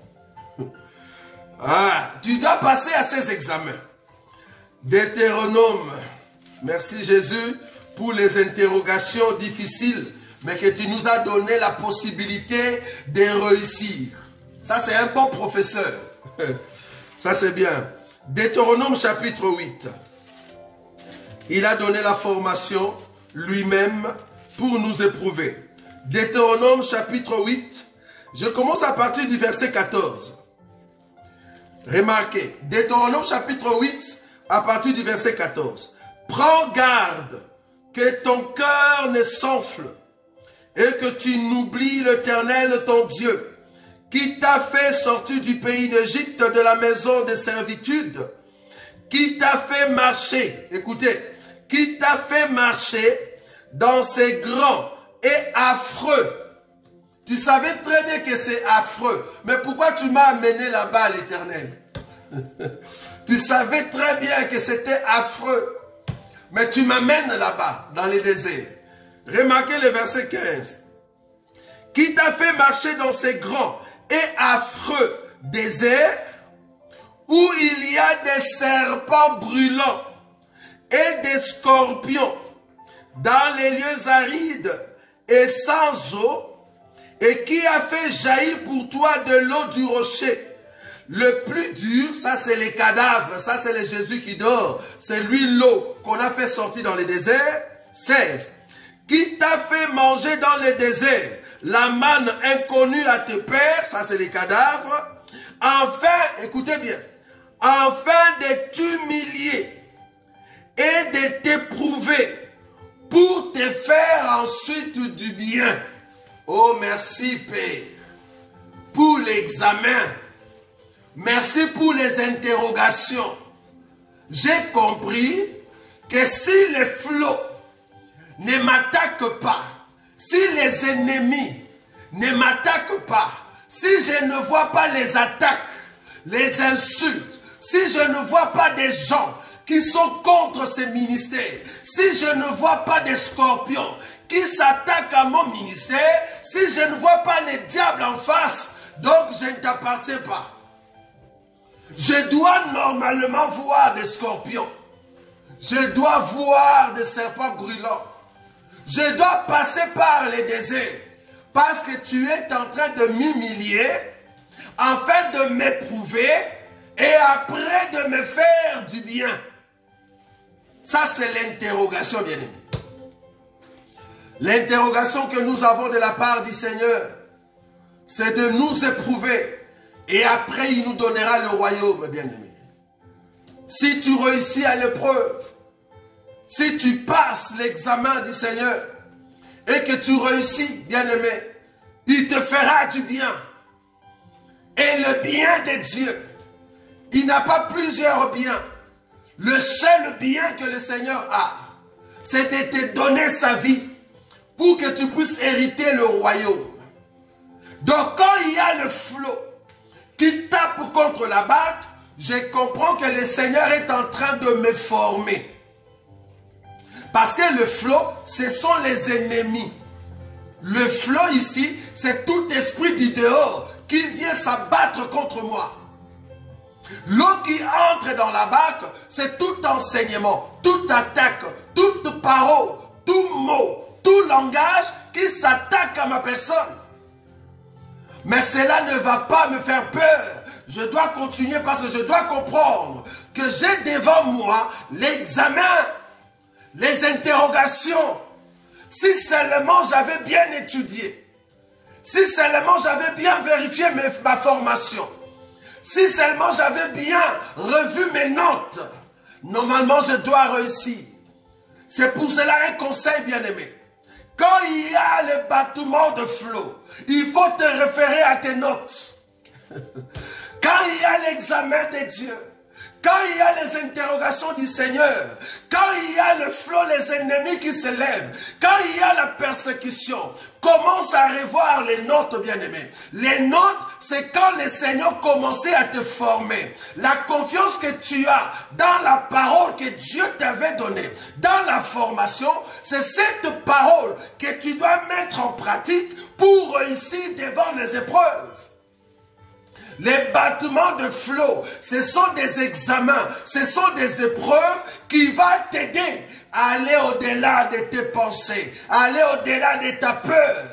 Tu dois passer à ces examens. Deutéronome. Merci Jésus pour les interrogations difficiles, mais que tu nous as donné la possibilité de réussir. Ça, c'est un bon professeur. Ça, c'est bien. Deutéronome chapitre 8. Il a donné la formation lui-même pour nous éprouver. Deutéronome chapitre 8. Je commence à partir du verset 14. Remarquez, Deutéronome chapitre 8, à partir du verset 14. Prends garde que ton cœur ne s'enfle et que tu n'oublies l'Éternel ton Dieu, qui t'a fait sortir du pays d'Égypte, de la maison de servitude, qui t'a fait marcher, écoutez, qui t'a fait marcher dans ces grands et affreux. Tu savais très bien que c'est affreux, mais pourquoi tu m'as amené là-bas, l'Éternel? Tu savais très bien que c'était affreux, mais tu m'amènes là-bas, dans les déserts. Remarquez le verset 15. Qui t'a fait marcher dans ces grands et affreux déserts, où il y a des serpents brûlants et des scorpions, dans les lieux arides et sans eau, et qui a fait jaillir pour toi de l'eau du rocher. Le plus dur, ça c'est les cadavres, ça c'est le Jésus qui dort, c'est lui l'eau qu'on a fait sortir dans le désert. 16. Qui t'a fait manger dans le désert la manne inconnue à tes pères, ça c'est les cadavres. Enfin, écoutez bien, afin de t'humilier et de t'éprouver pour te faire ensuite du bien. Oh, merci Père pour l'examen. Merci pour les interrogations. J'ai compris que si les flots ne m'attaquent pas, si les ennemis ne m'attaquent pas, si je ne vois pas les attaques, les insultes, si je ne vois pas des gens qui sont contre ces ministères, si je ne vois pas des scorpions qui s'attaquent à mon ministère, si je ne vois pas les diables en face, donc je ne t'appartiens pas. Je dois normalement voir des scorpions. Je dois voir des serpents brûlants. Je dois passer par les déserts parce que tu es en train de m'humilier afin de m'éprouver et après de me faire du bien. Ça, c'est l'interrogation, bien-aimé. L'interrogation que nous avons de la part du Seigneur, c'est de nous éprouver. Et après, il nous donnera le royaume, bien-aimé. Si tu réussis à l'épreuve, si tu passes l'examen du Seigneur, et que tu réussis, bien-aimé, il te fera du bien. Et le bien de Dieu, il n'a pas plusieurs biens. Le seul bien que le Seigneur a, c'est de te donner sa vie pour que tu puisses hériter le royaume. Donc quand il y a le flot qui tape contre la barque, je comprends que le Seigneur est en train de me former. Parce que le flot, ce sont les ennemis. Le flot ici, c'est tout esprit du dehors qui vient s'abattre contre moi. L'eau qui entre dans la barque, c'est tout enseignement, toute attaque, toute parole, tout mot, tout langage qui s'attaque à ma personne. Mais cela ne va pas me faire peur. Je dois continuer parce que je dois comprendre que j'ai devant moi l'examen, les interrogations. Si seulement j'avais bien étudié, si seulement j'avais bien vérifié ma formation, si seulement j'avais bien revu mes notes, normalement je dois réussir. C'est pour cela un conseil bien-aimé. Quand il y a le battement de flot, il faut te référer à tes notes. Quand il y a l'examen de Dieu, quand il y a les interrogations du Seigneur, quand il y a le flot, les ennemis qui se lèvent, quand il y a la persécution, commence à revoir les notes, bien-aimés. Les notes, c'est quand le Seigneur commençait à te former. La confiance que tu as dans la parole que Dieu t'avait donnée, dans la formation, c'est cette parole que tu dois mettre en pratique pour réussir devant les épreuves. Les battements de flot, ce sont des examens, ce sont des épreuves qui vont t'aider à aller au-delà de tes pensées, à aller au-delà de ta peur.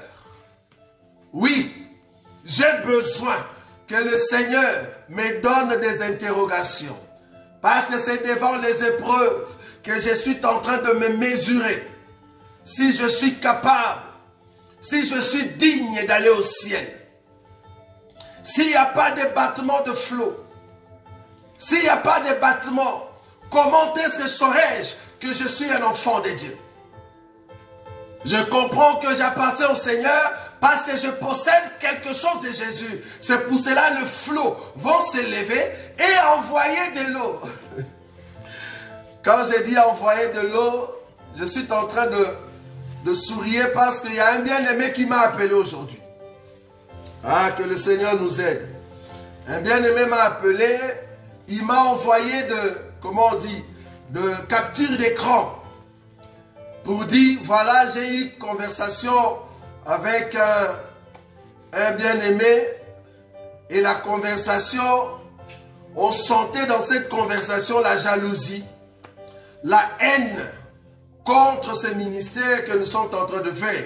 Oui, j'ai besoin que le Seigneur me donne des interrogations. Parce que c'est devant les épreuves que je suis en train de me mesurer. Si je suis capable, si je suis digne d'aller au ciel. S'il n'y a pas de battement de flot, s'il n'y a pas de battement, comment est-ce que saurais-je que je suis un enfant de Dieu? Je comprends que j'appartiens au Seigneur parce que je possède quelque chose de Jésus. C'est pour cela le flot va s'élever et envoyer de l'eau. Quand j'ai dit envoyer de l'eau, je suis en train de sourire parce qu'il y a un bien-aimé qui m'a appelé aujourd'hui. Ah, que le Seigneur nous aide. Un bien-aimé m'a appelé, il m'a envoyé comment on dit, de capture d'écran pour dire, voilà, j'ai eu une conversation avec un bien-aimé et la conversation, on sentait dans cette conversation la jalousie, la haine contre ce ministère que nous sommes en train de faire.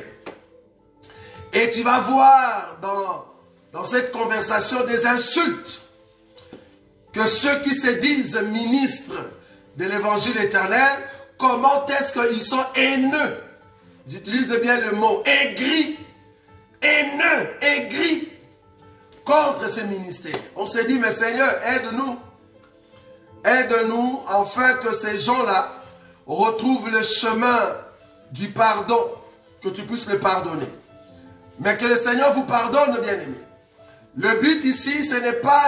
Et tu vas voir dans cette conversation des insultes que ceux qui se disent ministres de l'évangile éternel, comment est-ce qu'ils sont haineux. J'utilise bien le mot aigris, haineux, aigris contre ce ministère. On s'est dit, mais Seigneur, aide-nous. Aide-nous afin que ces gens-là retrouvent le chemin du pardon, que tu puisses les pardonner. Mais que le Seigneur vous pardonne, bien-aimés. Le but ici, ce n'est pas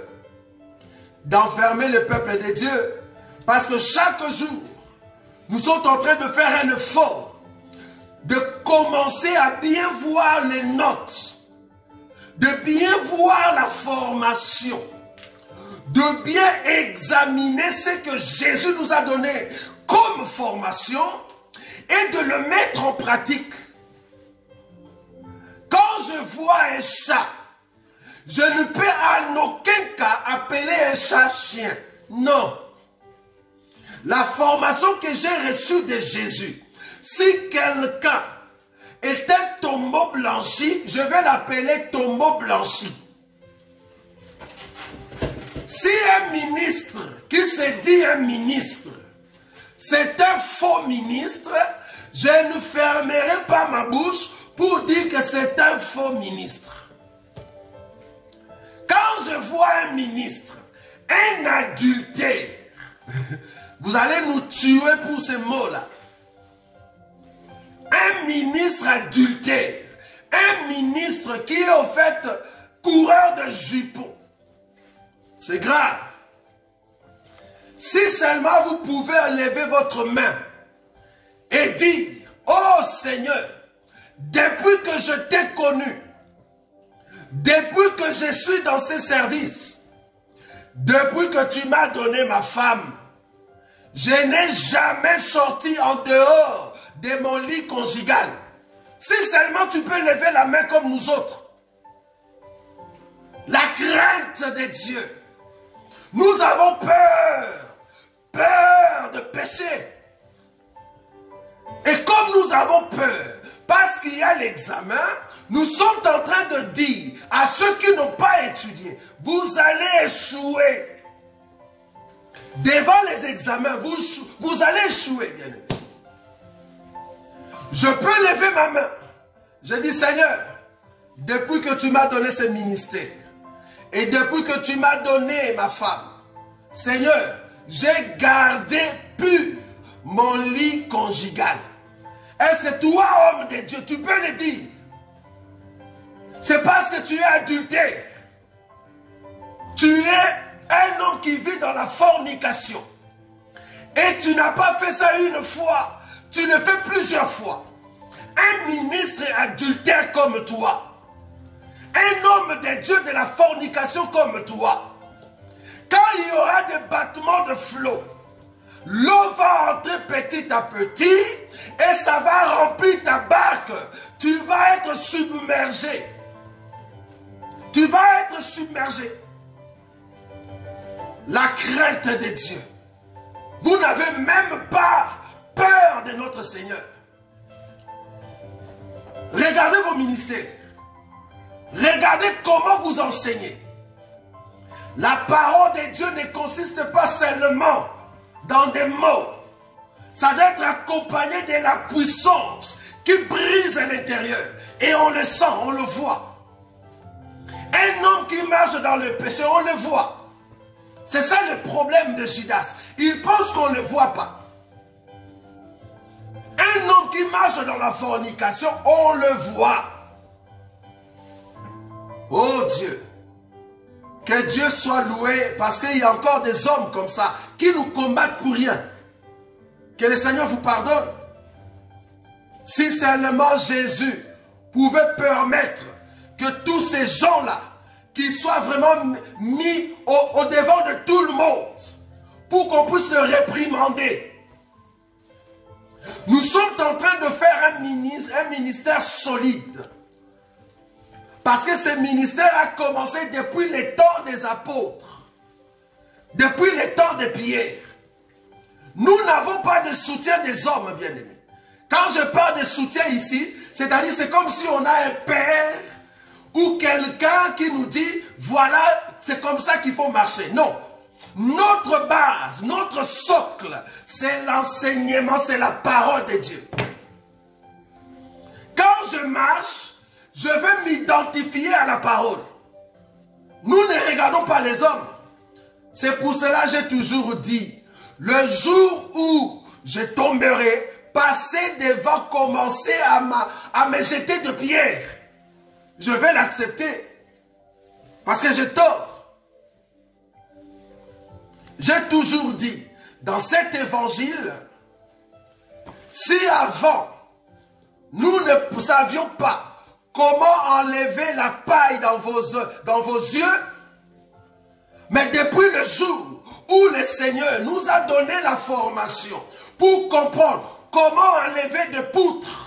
d'enfermer le peuple de Dieu. Parce que chaque jour, nous sommes en train de faire un effort. De commencer à bien voir les notes. De bien voir la formation. De bien examiner ce que Jésus nous a donné comme formation. Et de le mettre en pratique. Quand je vois un chat, je ne peux en aucun cas appeler un chat chien. Non. La formation que j'ai reçue de Jésus, si quelqu'un est un tombeau blanchi, je vais l'appeler tombeau blanchi. Si un ministre qui se dit un ministre, c'est un faux ministre, je ne fermerai pas ma bouche pour dire que c'est un faux ministre. Quand je vois un ministre, un adultère, vous allez nous tuer pour ces mots-là. Un ministre adultère, un ministre qui est au fait coureur de jupons. C'est grave. Si seulement vous pouvez lever votre main et dire, oh Seigneur, depuis que je t'ai connu, depuis que je suis dans ces services, depuis que tu m'as donné ma femme, je n'ai jamais sorti en dehors de mon lit conjugal. Si seulement tu peux lever la main comme nous autres. La crainte de Dieu. Nous avons peur de pécher. Et comme nous avons peur, parce qu'il y a l'examen, nous sommes en train de dire à ceux qui n'ont pas étudié, vous allez échouer. Devant les examens, vous allez échouer, bien aimé. Je peux lever ma main. Je dis, Seigneur, depuis que tu m'as donné ce ministère, et depuis que tu m'as donné ma femme, Seigneur, j'ai gardé pur mon lit conjugal. Est-ce que toi, homme de Dieu, tu peux le dire? C'est parce que tu es adultère. Tu es un homme qui vit dans la fornication. Et tu n'as pas fait ça une fois. Tu le fais plusieurs fois. Un ministre adultère comme toi. Un homme de Dieu de la fornication comme toi. Quand il y aura des battements de flot, l'eau va entrer petit à petit et ça va remplir ta barque. Tu vas être submergé. Tu vas être submergé. La crainte de Dieu. Vous n'avez même pas peur de notre Seigneur. Regardez vos ministères. Regardez comment vous enseignez. La parole de Dieu ne consiste pas seulement dans des mots. Ça doit être accompagné de la puissance qui brise à l'intérieur. Et on le sent, on le voit. Un homme qui marche dans le péché, on le voit. C'est ça le problème de Judas. Il pense qu'on ne le voit pas. Un homme qui marche dans la fornication, on le voit. Oh Dieu, que Dieu soit loué parce qu'il y a encore des hommes comme ça qui nous combattent pour rien. Que le Seigneur vous pardonne. Si seulement Jésus pouvait permettre que tous ces gens-là qui soient vraiment mis au devant de tout le monde pour qu'on puisse le réprimander. Nous sommes en train de faire un ministère solide. Parce que ce ministère a commencé depuis les temps des apôtres. Depuis les temps de Pierre. Nous n'avons pas de soutien des hommes, bien-aimés. Quand je parle de soutien ici, c'est-à-dire c'est comme si on a un père ou quelqu'un qui nous dit, voilà, c'est comme ça qu'il faut marcher. Non. Notre base, notre socle, c'est l'enseignement, c'est la parole de Dieu. Quand je marche, je veux m'identifier à la parole. Nous ne regardons pas les hommes. C'est pour cela que j'ai toujours dit, le jour où je tomberai, passer devant commencer à me jeter de pierre. Je vais l'accepter. Parce que j'ai tort. J'ai toujours dit, dans cet évangile, si avant, nous ne savions pas comment enlever la paille dans vos yeux, mais depuis le jour où le Seigneur nous a donné la formation pour comprendre comment enlever des poutres,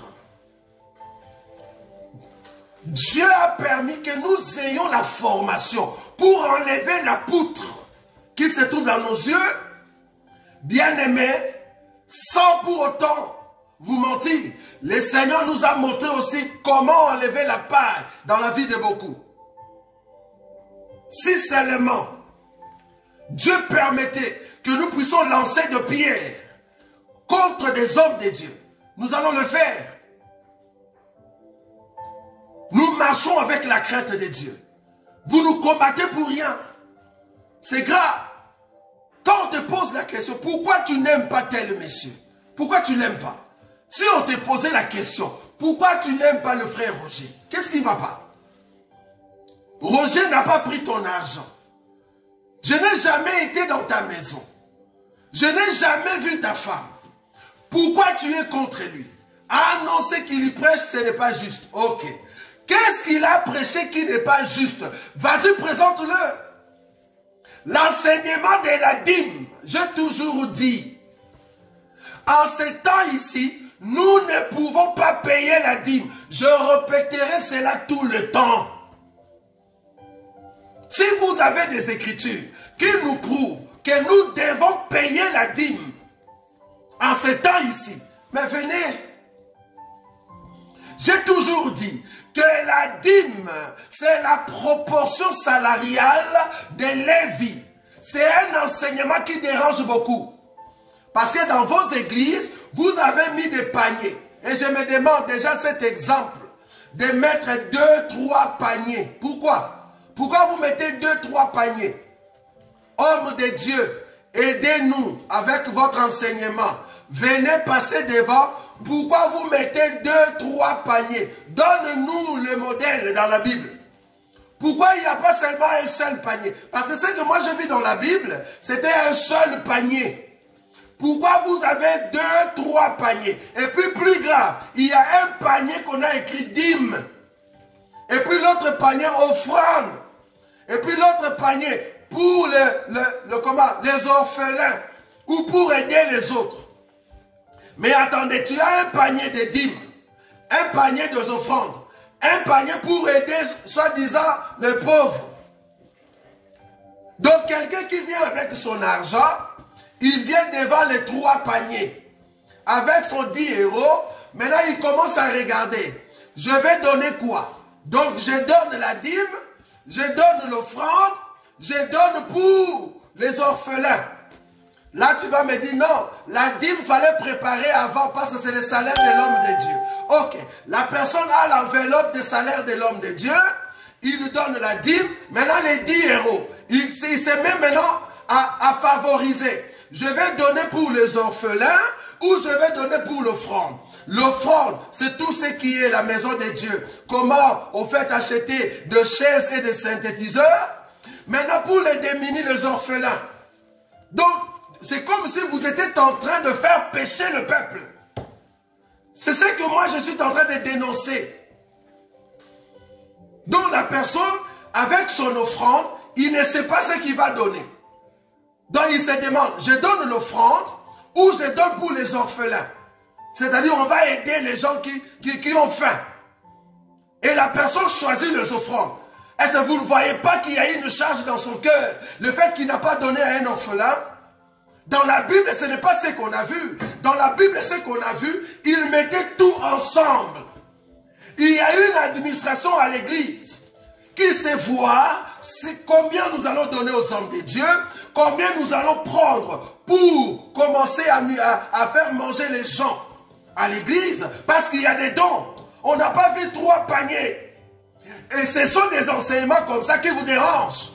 Dieu a permis que nous ayons la formation pour enlever la poutre qui se trouve dans nos yeux, bien-aimés, sans pour autant vous mentir. Le Seigneur nous a montré aussi comment enlever la paille dans la vie de beaucoup. Si seulement Dieu permettait que nous puissions lancer de pierres contre des hommes de Dieu, nous allons le faire. Nous marchons avec la crainte de Dieu. Vous nous combattez pour rien. C'est grave. Quand on te pose la question, pourquoi tu n'aimes pas tel monsieur? Pourquoi tu ne l'aimes pas? Si on te posait la question, pourquoi tu n'aimes pas le frère Roger? Qu'est-ce qui ne va pas? Roger n'a pas pris ton argent. Je n'ai jamais été dans ta maison. Je n'ai jamais vu ta femme. Pourquoi tu es contre lui? Ah non, ce qu'il y prêche, ce n'est pas juste. Ok. Qu'est-ce qu'il a prêché qui n'est pas juste? Vas-y, présente-le. L'enseignement de la dîme, j'ai toujours dit, en ce temps ici, nous ne pouvons pas payer la dîme. Je répéterai cela tout le temps. Si vous avez des écritures qui nous prouvent que nous devons payer la dîme en ce temps ici, mais venez. J'ai toujours dit que la dîme, c'est la proportion salariale de Lévi. C'est un enseignement qui dérange beaucoup. Parce que dans vos églises, vous avez mis des paniers. Et je me demande déjà cet exemple de mettre 2-3 paniers. Pourquoi? Pourquoi vous mettez 2-3 paniers? Hommes de Dieu, aidez-nous avec votre enseignement. Venez passer devant. pourquoi vous mettez 2, 3 paniers? Donne-nous le modèle dans la Bible. Pourquoi il n'y a pas seulement un seul panier? Parce que ce que moi je vis dans la Bible, c'était un seul panier. Pourquoi vous avez 2, 3 paniers? Et puis plus grave, il y a un panier qu'on a écrit dîme. Et puis l'autre panier offrande. Et puis l'autre panier pour les orphelins ou pour aider les autres. Mais attendez, tu as un panier de dîmes, un panier de offrandes, un panier pour aider soi-disant les pauvres. Donc quelqu'un qui vient avec son argent, il vient devant les 3 paniers. Avec son 10 euros, maintenant il commence à regarder. Je vais donner quoi? Donc je donne la dîme, je donne l'offrande, je donne pour les orphelins. Là tu vas me dire non, la dîme fallait préparer avant parce que c'est le salaire de l'homme de Dieu. Ok, la personne a l'enveloppe de salaire de l'homme de Dieu, il lui donne la dîme, maintenant les 10 euros. Il se met maintenant à favoriser. Je vais donner pour les orphelins ou je vais donner pour l'offrande. L'offrande, c'est tout ce qui est la maison de Dieu. Comment on fait acheter de chaises et de synthétiseurs. Maintenant pour les démunis, les orphelins. Donc, c'est comme si vous étiez en train de faire pécher le peuple. C'est ce que moi je suis en train de dénoncer. Donc la personne, avec son offrande, il ne sait pas ce qu'il va donner. Donc il se demande, je donne l'offrande ou je donne pour les orphelins. C'est-à-dire on va aider les gens qui ont faim. Et la personne choisit les offrandes. Est-ce que vous ne voyez pas qu'il y a une charge dans son cœur? Le fait qu'il n'a pas donné à un orphelin. Dans la Bible, ce n'est pas ce qu'on a vu. Dans la Bible, ce qu'on a vu, ils mettaient tout ensemble. Il y a une administration à l'église qui sait voir combien nous allons donner aux hommes de Dieu, combien nous allons prendre pour commencer à faire manger les gens à l'église, parce qu'il y a des dons. On n'a pas vu 3 paniers. Et ce sont des enseignements comme ça qui vous dérangent.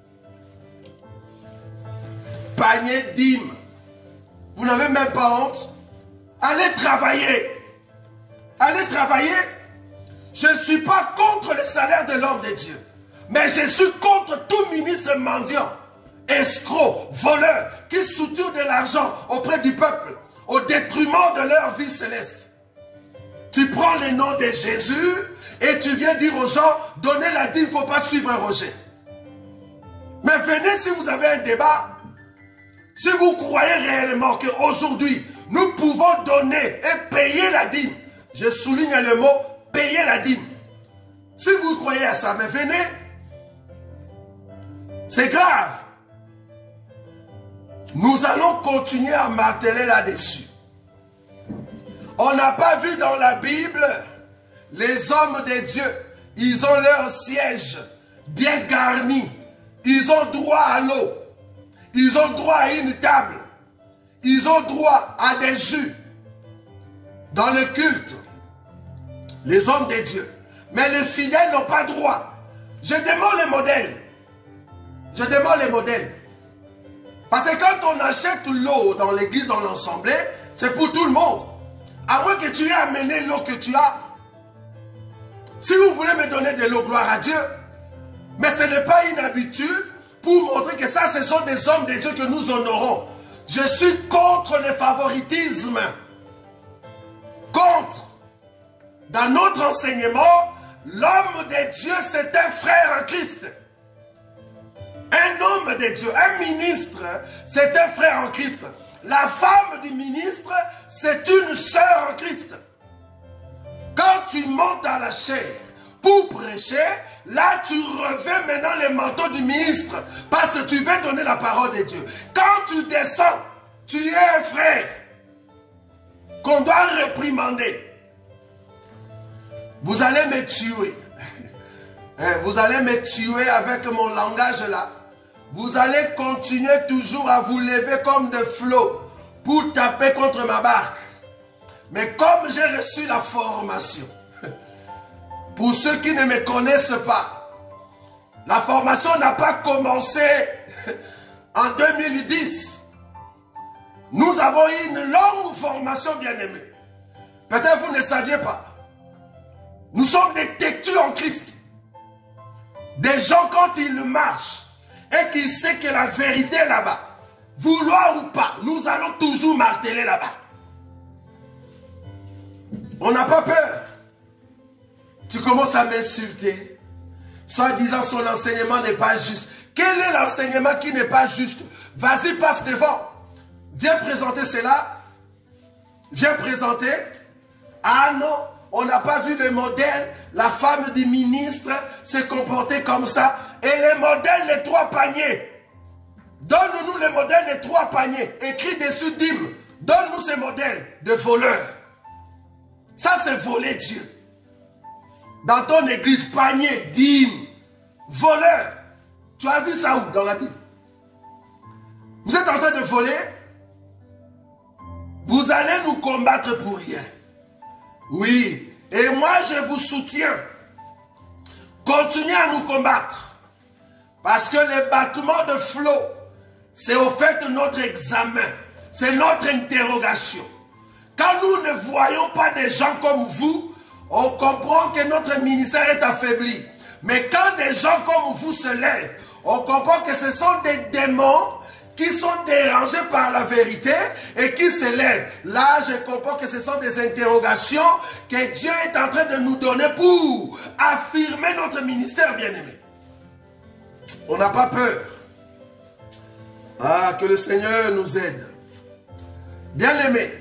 Panier dîme. Vous n'avez même pas honte? Allez travailler. Allez travailler. Je ne suis pas contre le salaire de l'homme de Dieu. Mais je suis contre tout ministre mendiant, escroc, voleur, qui souture de l'argent auprès du peuple, au détriment de leur vie céleste. Tu prends le nom de Jésus et tu viens dire aux gens, donnez la dîme, il ne faut pas suivre Roger. Mais venez si vous avez un débat. Si vous croyez réellement qu'aujourd'hui, nous pouvons donner et payer la dîme, je souligne le mot, payer la dîme. Si vous croyez à ça, mais venez, c'est grave. Nous allons continuer à marteler là-dessus. On n'a pas vu dans la Bible, les hommes de Dieu, ils ont leur siège bien garni, ils ont droit à l'eau. Ils ont droit à une table. Ils ont droit à des jus. Dans le culte, les hommes de Dieu. Mais les fidèles n'ont pas droit. Je demande les modèles. Je demande les modèles. Parce que quand on achète l'eau dans l'église, dans l'assemblée, c'est pour tout le monde. À moins que tu aies amené l'eau que tu as. Si vous voulez me donner de l'eau, gloire à Dieu. Mais ce n'est pas une habitude pour montrer que ça, ce sont des hommes de Dieu que nous honorons. Je suis contre le favoritisme. Contre. Dans notre enseignement, l'homme de Dieu, c'est un frère en Christ. Un homme de Dieu, un ministre, c'est un frère en Christ. La femme du ministre, c'est une sœur en Christ. Quand tu montes à la chair pour prêcher, là, tu revêts maintenant les manteaux du ministre parce que tu veux donner la parole de Dieu. Quand tu descends, tu es un frère qu'on doit réprimander. Vous allez me tuer. Vous allez me tuer avec mon langage là. Vous allez continuer toujours à vous lever comme des flots pour taper contre ma barque. Mais comme j'ai reçu la formation, pour ceux qui ne me connaissent pas, la formation n'a pas commencé en 2010. Nous avons eu une longue formation, bien-aimée. Peut-être vous ne saviez pas. Nous sommes des têtus en Christ. Des gens quand ils marchent et qu'ils savent que la vérité est là-bas, vouloir ou pas, nous allons toujours marteler là-bas. On n'a pas peur. Tu commences à m'insulter, soit disant son enseignement n'est pas juste. Quel est l'enseignement qui n'est pas juste? Vas-y, passe devant. Viens présenter cela. Viens présenter. Ah non, on n'a pas vu le modèle. La femme du ministre s'est comportée comme ça. Et les modèles, les 3 paniers. Donne-nous les modèles des 3 paniers. Écrit dessus dîme. Donne-nous ces modèles de voleurs. Ça, c'est voler Dieu. Dans ton église, panier, dîme, voleur. Tu as vu ça où dans la Bible? Vous êtes en train de voler? Vous allez nous combattre pour rien. Oui. Et moi, je vous soutiens. Continuez à nous combattre. Parce que le battement de flot, c'est au fait notre examen. C'est notre interrogation. Quand nous ne voyons pas des gens comme vous, on comprend que notre ministère est affaibli. Mais quand des gens comme vous se lèvent, on comprend que ce sont des démons qui sont dérangés par la vérité et qui se lèvent. Là, je comprends que ce sont des interrogations que Dieu est en train de nous donner pour affirmer notre ministère, bien-aimé. On n'a pas peur. Ah, que le Seigneur nous aide. Bien-aimé,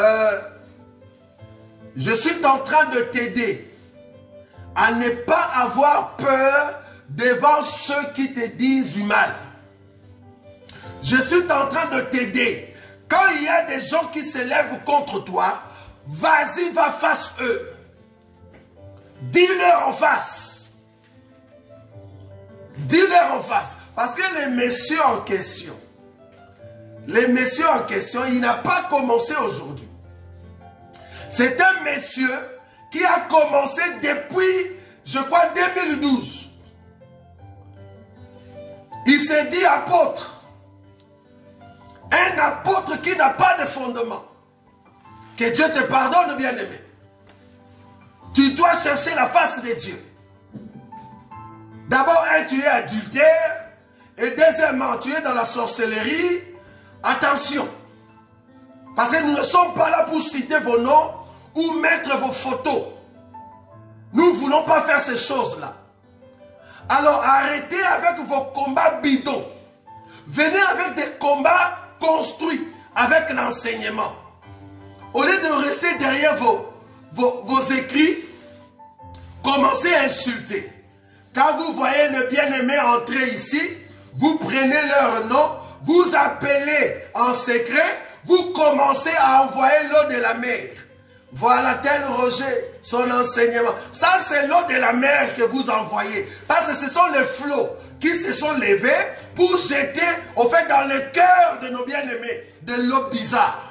je suis en train de t'aider à ne pas avoir peur devant ceux qui te disent du mal. Je suis en train de t'aider. Quand il y a des gens qui se lèvent contre toi, vas-y, va face eux. Dis-leur en face. Dis-leur en face. Parce que les messieurs en question, il n'a pas commencé aujourd'hui. C'est un monsieur qui a commencé depuis, je crois, 2012. Il s'est dit apôtre. Un apôtre qui n'a pas de fondement. Que Dieu te pardonne, bien-aimé. Tu dois chercher la face de Dieu. D'abord, tu es adultère. Et deuxièmement, tu es dans la sorcellerie. Attention. Parce que nous ne sommes pas là pour citer vos noms ou mettre vos photos. Nous ne voulons pas faire ces choses-là. Alors arrêtez avec vos combats bidons. Venez avec des combats construits, avec l'enseignement. Au lieu de rester derrière vos écrits, commencez à insulter. Quand vous voyez le bien-aimé entrer ici, vous prenez leur nom, vous appelez en secret, vous commencez à envoyer l'eau de la mer. Voilà tel Roger, son enseignement. Ça, c'est l'eau de la mer que vous envoyez. Parce que ce sont les flots qui se sont levés pour jeter, au fait, dans le cœur de nos bien-aimés, de l'eau bizarre.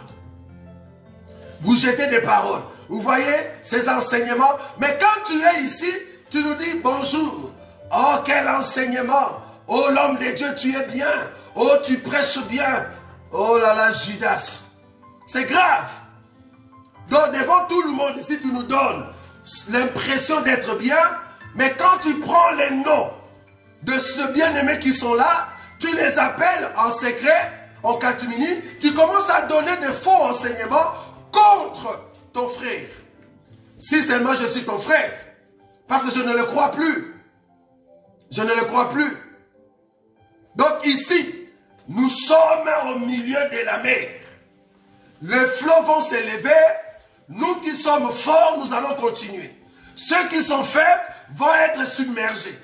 Vous jetez des paroles. Vous voyez ces enseignements. Mais quand tu es ici, tu nous dis bonjour. Oh, quel enseignement. Oh, l'homme de Dieu, tu es bien. Oh, tu prêches bien. Oh là là, Judas. C'est grave. Donc, devant tout le monde ici, tu nous donnes l'impression d'être bien. Mais quand tu prends les noms de ceux bien-aimés qui sont là, tu les appelles en secret, en catimini, tu commences à donner de faux enseignements contre ton frère. Si seulement je suis ton frère. Parce que je ne le crois plus. Je ne le crois plus. Donc ici, nous sommes au milieu de la mer. Les flots vont s'élever. Nous qui sommes forts, nous allons continuer. Ceux qui sont faibles vont être submergés.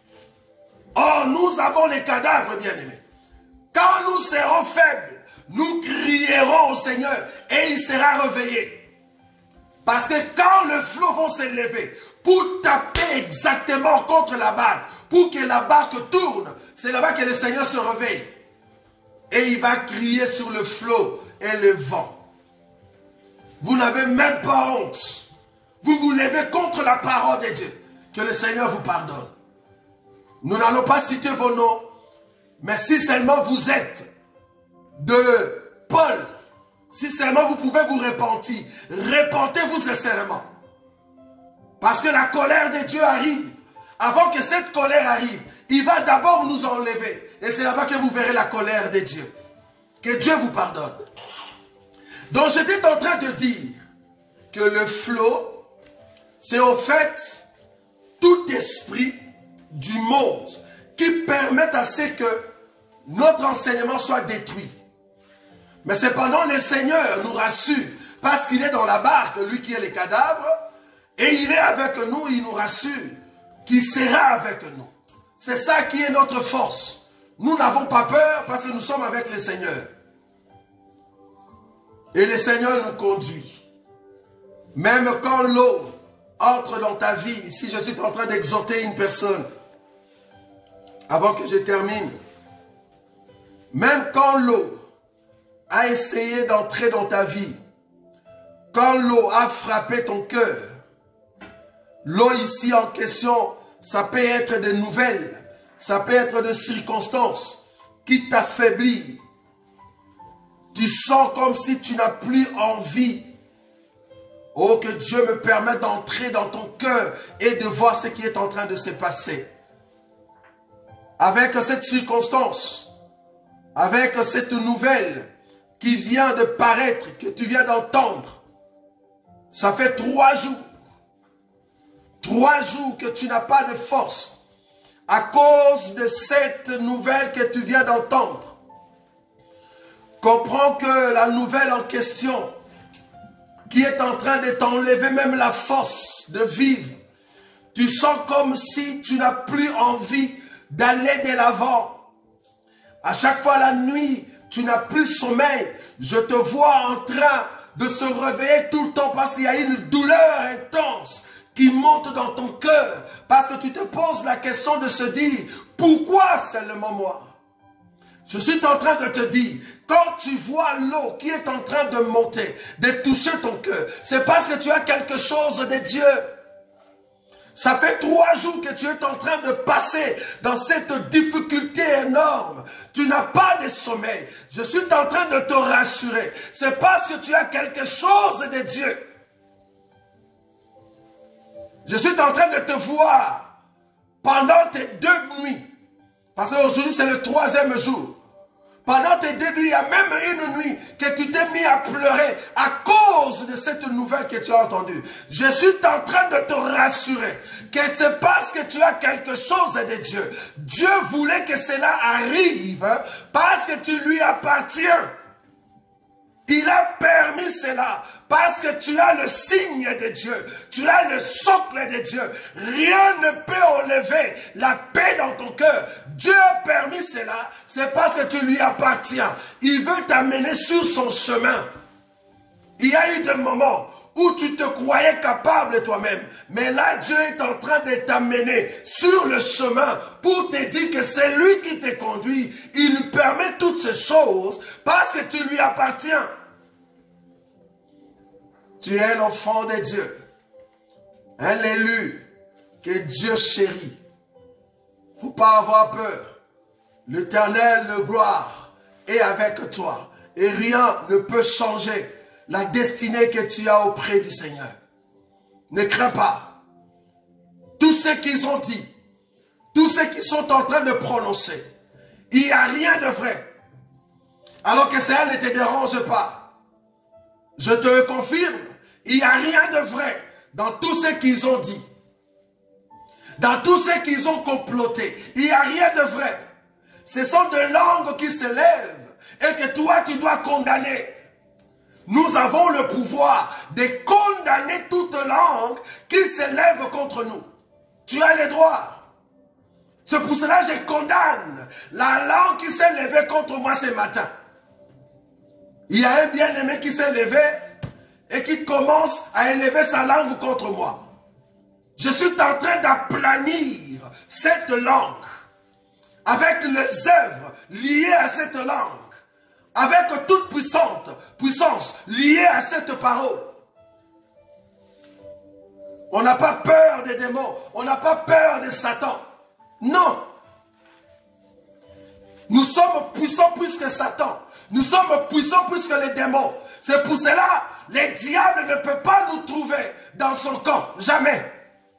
Or, nous avons les cadavres, bien-aimés. Quand nous serons faibles, nous crierons au Seigneur et il sera réveillé. Parce que quand les flots vont s'élever pour taper exactement contre la barque, pour que la barque tourne, c'est là-bas que le Seigneur se réveille. Et il va crier sur le flot et le vent. Vous n'avez même pas honte. Vous vous levez contre la parole de Dieu. Que le Seigneur vous pardonne. Nous n'allons pas citer vos noms. Mais si seulement vous êtes de Paul, si seulement vous pouvez vous repentir, repentez-vous sincèrement. Parce que la colère de Dieu arrive. Avant que cette colère arrive, il va d'abord nous enlever. Et c'est là-bas que vous verrez la colère de Dieu. Que Dieu vous pardonne. Donc j'étais en train de dire que le flot, c'est au fait tout esprit du monde qui permet à ce que notre enseignement soit détruit. Mais cependant, le Seigneur nous rassure parce qu'il est dans la barque, lui qui est les cadavres, et il est avec nous, il nous rassure qu'il sera avec nous. C'est ça qui est notre force. Nous n'avons pas peur parce que nous sommes avec le Seigneur. Et le Seigneur nous conduit. Même quand l'eau entre dans ta vie, ici je suis en train d'exhorter une personne, avant que je termine, même quand l'eau a essayé d'entrer dans ta vie, quand l'eau a frappé ton cœur, l'eau ici en question, ça peut être de nouvelles, ça peut être de circonstances qui t'affaiblissent. Tu sens comme si tu n'as plus envie. Oh, que Dieu me permette d'entrer dans ton cœur et de voir ce qui est en train de se passer. Avec cette circonstance, avec cette nouvelle qui vient de paraître, que tu viens d'entendre, ça fait 3 jours. 3 jours que tu n'as pas de force à cause de cette nouvelle que tu viens d'entendre. Comprends que la nouvelle en question qui est en train de t'enlever même la force de vivre, tu sens comme si tu n'as plus envie d'aller de l'avant. À chaque fois la nuit, tu n'as plus sommeil. Je te vois en train de se réveiller tout le temps parce qu'il y a une douleur intense qui monte dans ton cœur. Parce que tu te poses la question de se dire, pourquoi seulement moi? Je suis en train de te dire, quand tu vois l'eau qui est en train de monter, de toucher ton cœur, c'est parce que tu as quelque chose de Dieu. Ça fait 3 jours que tu es en train de passer dans cette difficulté énorme. Tu n'as pas de sommeil. Je suis en train de te rassurer. C'est parce que tu as quelque chose de Dieu. Je suis en train de te voir pendant tes 2 nuits. Parce qu'aujourd'hui c'est le 3e jour. Pendant tes 2 nuits, il y a même une nuit que tu t'es mis à pleurer à cause de cette nouvelle que tu as entendue. Je suis en train de te rassurer que c'est parce que tu as quelque chose de Dieu. Dieu voulait que cela arrive parce que tu lui appartiens. Il a permis cela parce que tu as le signe de Dieu. Tu as le socle de Dieu. Rien ne peut enlever la paix dans ton cœur. Dieu a permis cela, c'est parce que tu lui appartiens. Il veut t'amener sur son chemin. Il y a eu des moments où tu te croyais capable toi-même. Mais là, Dieu est en train de t'amener sur le chemin pour te dire que c'est lui qui te conduit. Il permet toutes ces choses parce que tu lui appartiens. Tu es l'enfant de Dieu. Un élu que Dieu chérit. Il ne faut pas avoir peur. L'Éternel de gloire est avec toi. Et rien ne peut changer la destinée que tu as auprès du Seigneur. Ne crains pas. Tout ce qu'ils ont dit, tout ce qu'ils sont en train de prononcer, il n'y a rien de vrai. Alors que ça ne te dérange pas. Je te le confirme, il n'y a rien de vrai dans tout ce qu'ils ont dit. Dans tout ce qu'ils ont comploté, il n'y a rien de vrai. Ce sont des langues qui se lèvent et que toi tu dois condamner. Nous avons le pouvoir de condamner toute langue qui se lève contre nous. Tu as le droit. C'est pour cela que je condamne la langue qui s'est levée contre moi ce matin. Il y a un bien-aimé qui s'est levé et qui commence à élever sa langue contre moi. Je suis en train d'aplanir cette langue avec les œuvres liées à cette langue, avec toute puissance liée à cette parole. On n'a pas peur des démons, on n'a pas peur de Satan. Non. Nous sommes puissants plus que Satan. Nous sommes puissants plus que les démons. C'est pour cela, les diables ne peuvent pas nous trouver dans son camp. Jamais.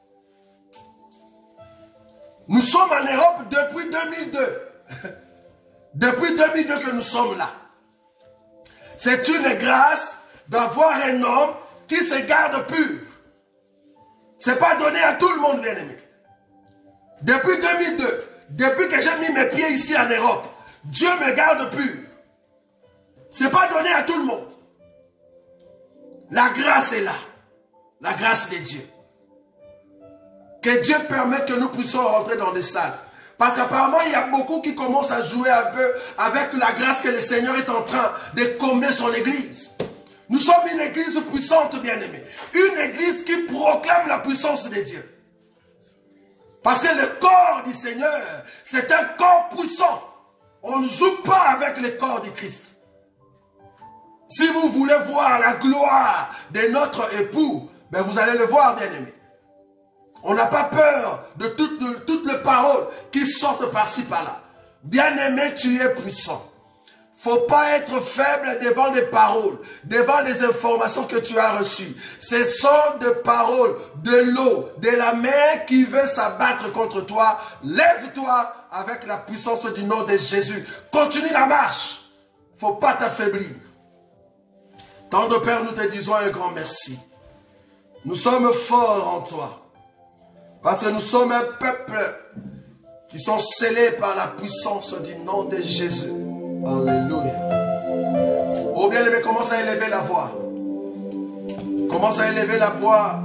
Nous sommes en Europe depuis 2002. Depuis 2002 que nous sommes là. C'est une grâce d'avoir un homme qui se garde pur. Ce n'est pas donné à tout le monde, bien aimé. Depuis 2002, depuis que j'ai mis mes pieds ici en Europe, Dieu me garde pur. Ce n'est pas donné à tout le monde. La grâce est là. La grâce de Dieu. Que Dieu permette que nous puissions rentrer dans les salles. Parce qu'apparemment, il y a beaucoup qui commencent à jouer un peu avec la grâce que le Seigneur est en train de combler son église. Nous sommes une église puissante, bien-aimée. Une église qui proclame la puissance de Dieu. Parce que le corps du Seigneur, c'est un corps puissant. On ne joue pas avec le corps du Christ. Si vous voulez voir la gloire de notre époux, ben vous allez le voir, bien-aimé. On n'a pas peur de toutes les paroles qui sortent par-ci, par-là. Bien-aimé, tu es puissant. Il ne faut pas être faible devant les paroles, devant les informations que tu as reçues. Ce sont des paroles, de l'eau, de la mer qui veut s'abattre contre toi. Lève-toi avec la puissance du nom de Jésus. Continue la marche. Il ne faut pas t'affaiblir. Tendre Père, nous te disons un grand merci. Nous sommes forts en toi. Parce que nous sommes un peuple qui sont scellés par la puissance du nom de Jésus. Alléluia. Oh bien-aimé, commence à élever la voix. Commence à élever la voix.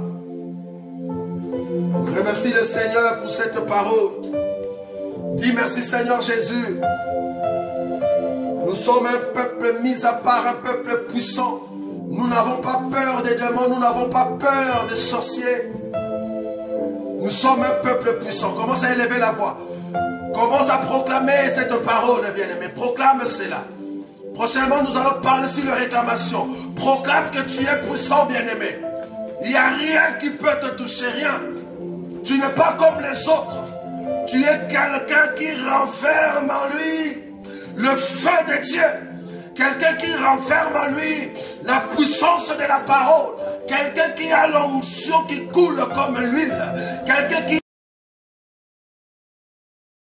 Remercie le Seigneur pour cette parole. Dis merci Seigneur Jésus. Nous sommes un peuple mis à part, un peuple puissant. Nous n'avons pas peur des démons, nous n'avons pas peur des sorciers. Nous sommes un peuple puissant. Commence à élever la voix. Commence à proclamer cette parole, bien-aimé. Proclame cela. Prochainement, nous allons parler sur les réclamations. Proclame que tu es puissant, bien-aimé. Il n'y a rien qui peut te toucher, rien. Tu n'es pas comme les autres. Tu es quelqu'un qui renferme en lui le feu de Dieu. Quelqu'un qui renferme en lui la puissance de la parole. Quelqu'un qui a l'onction qui coule comme l'huile. Quelqu'un qui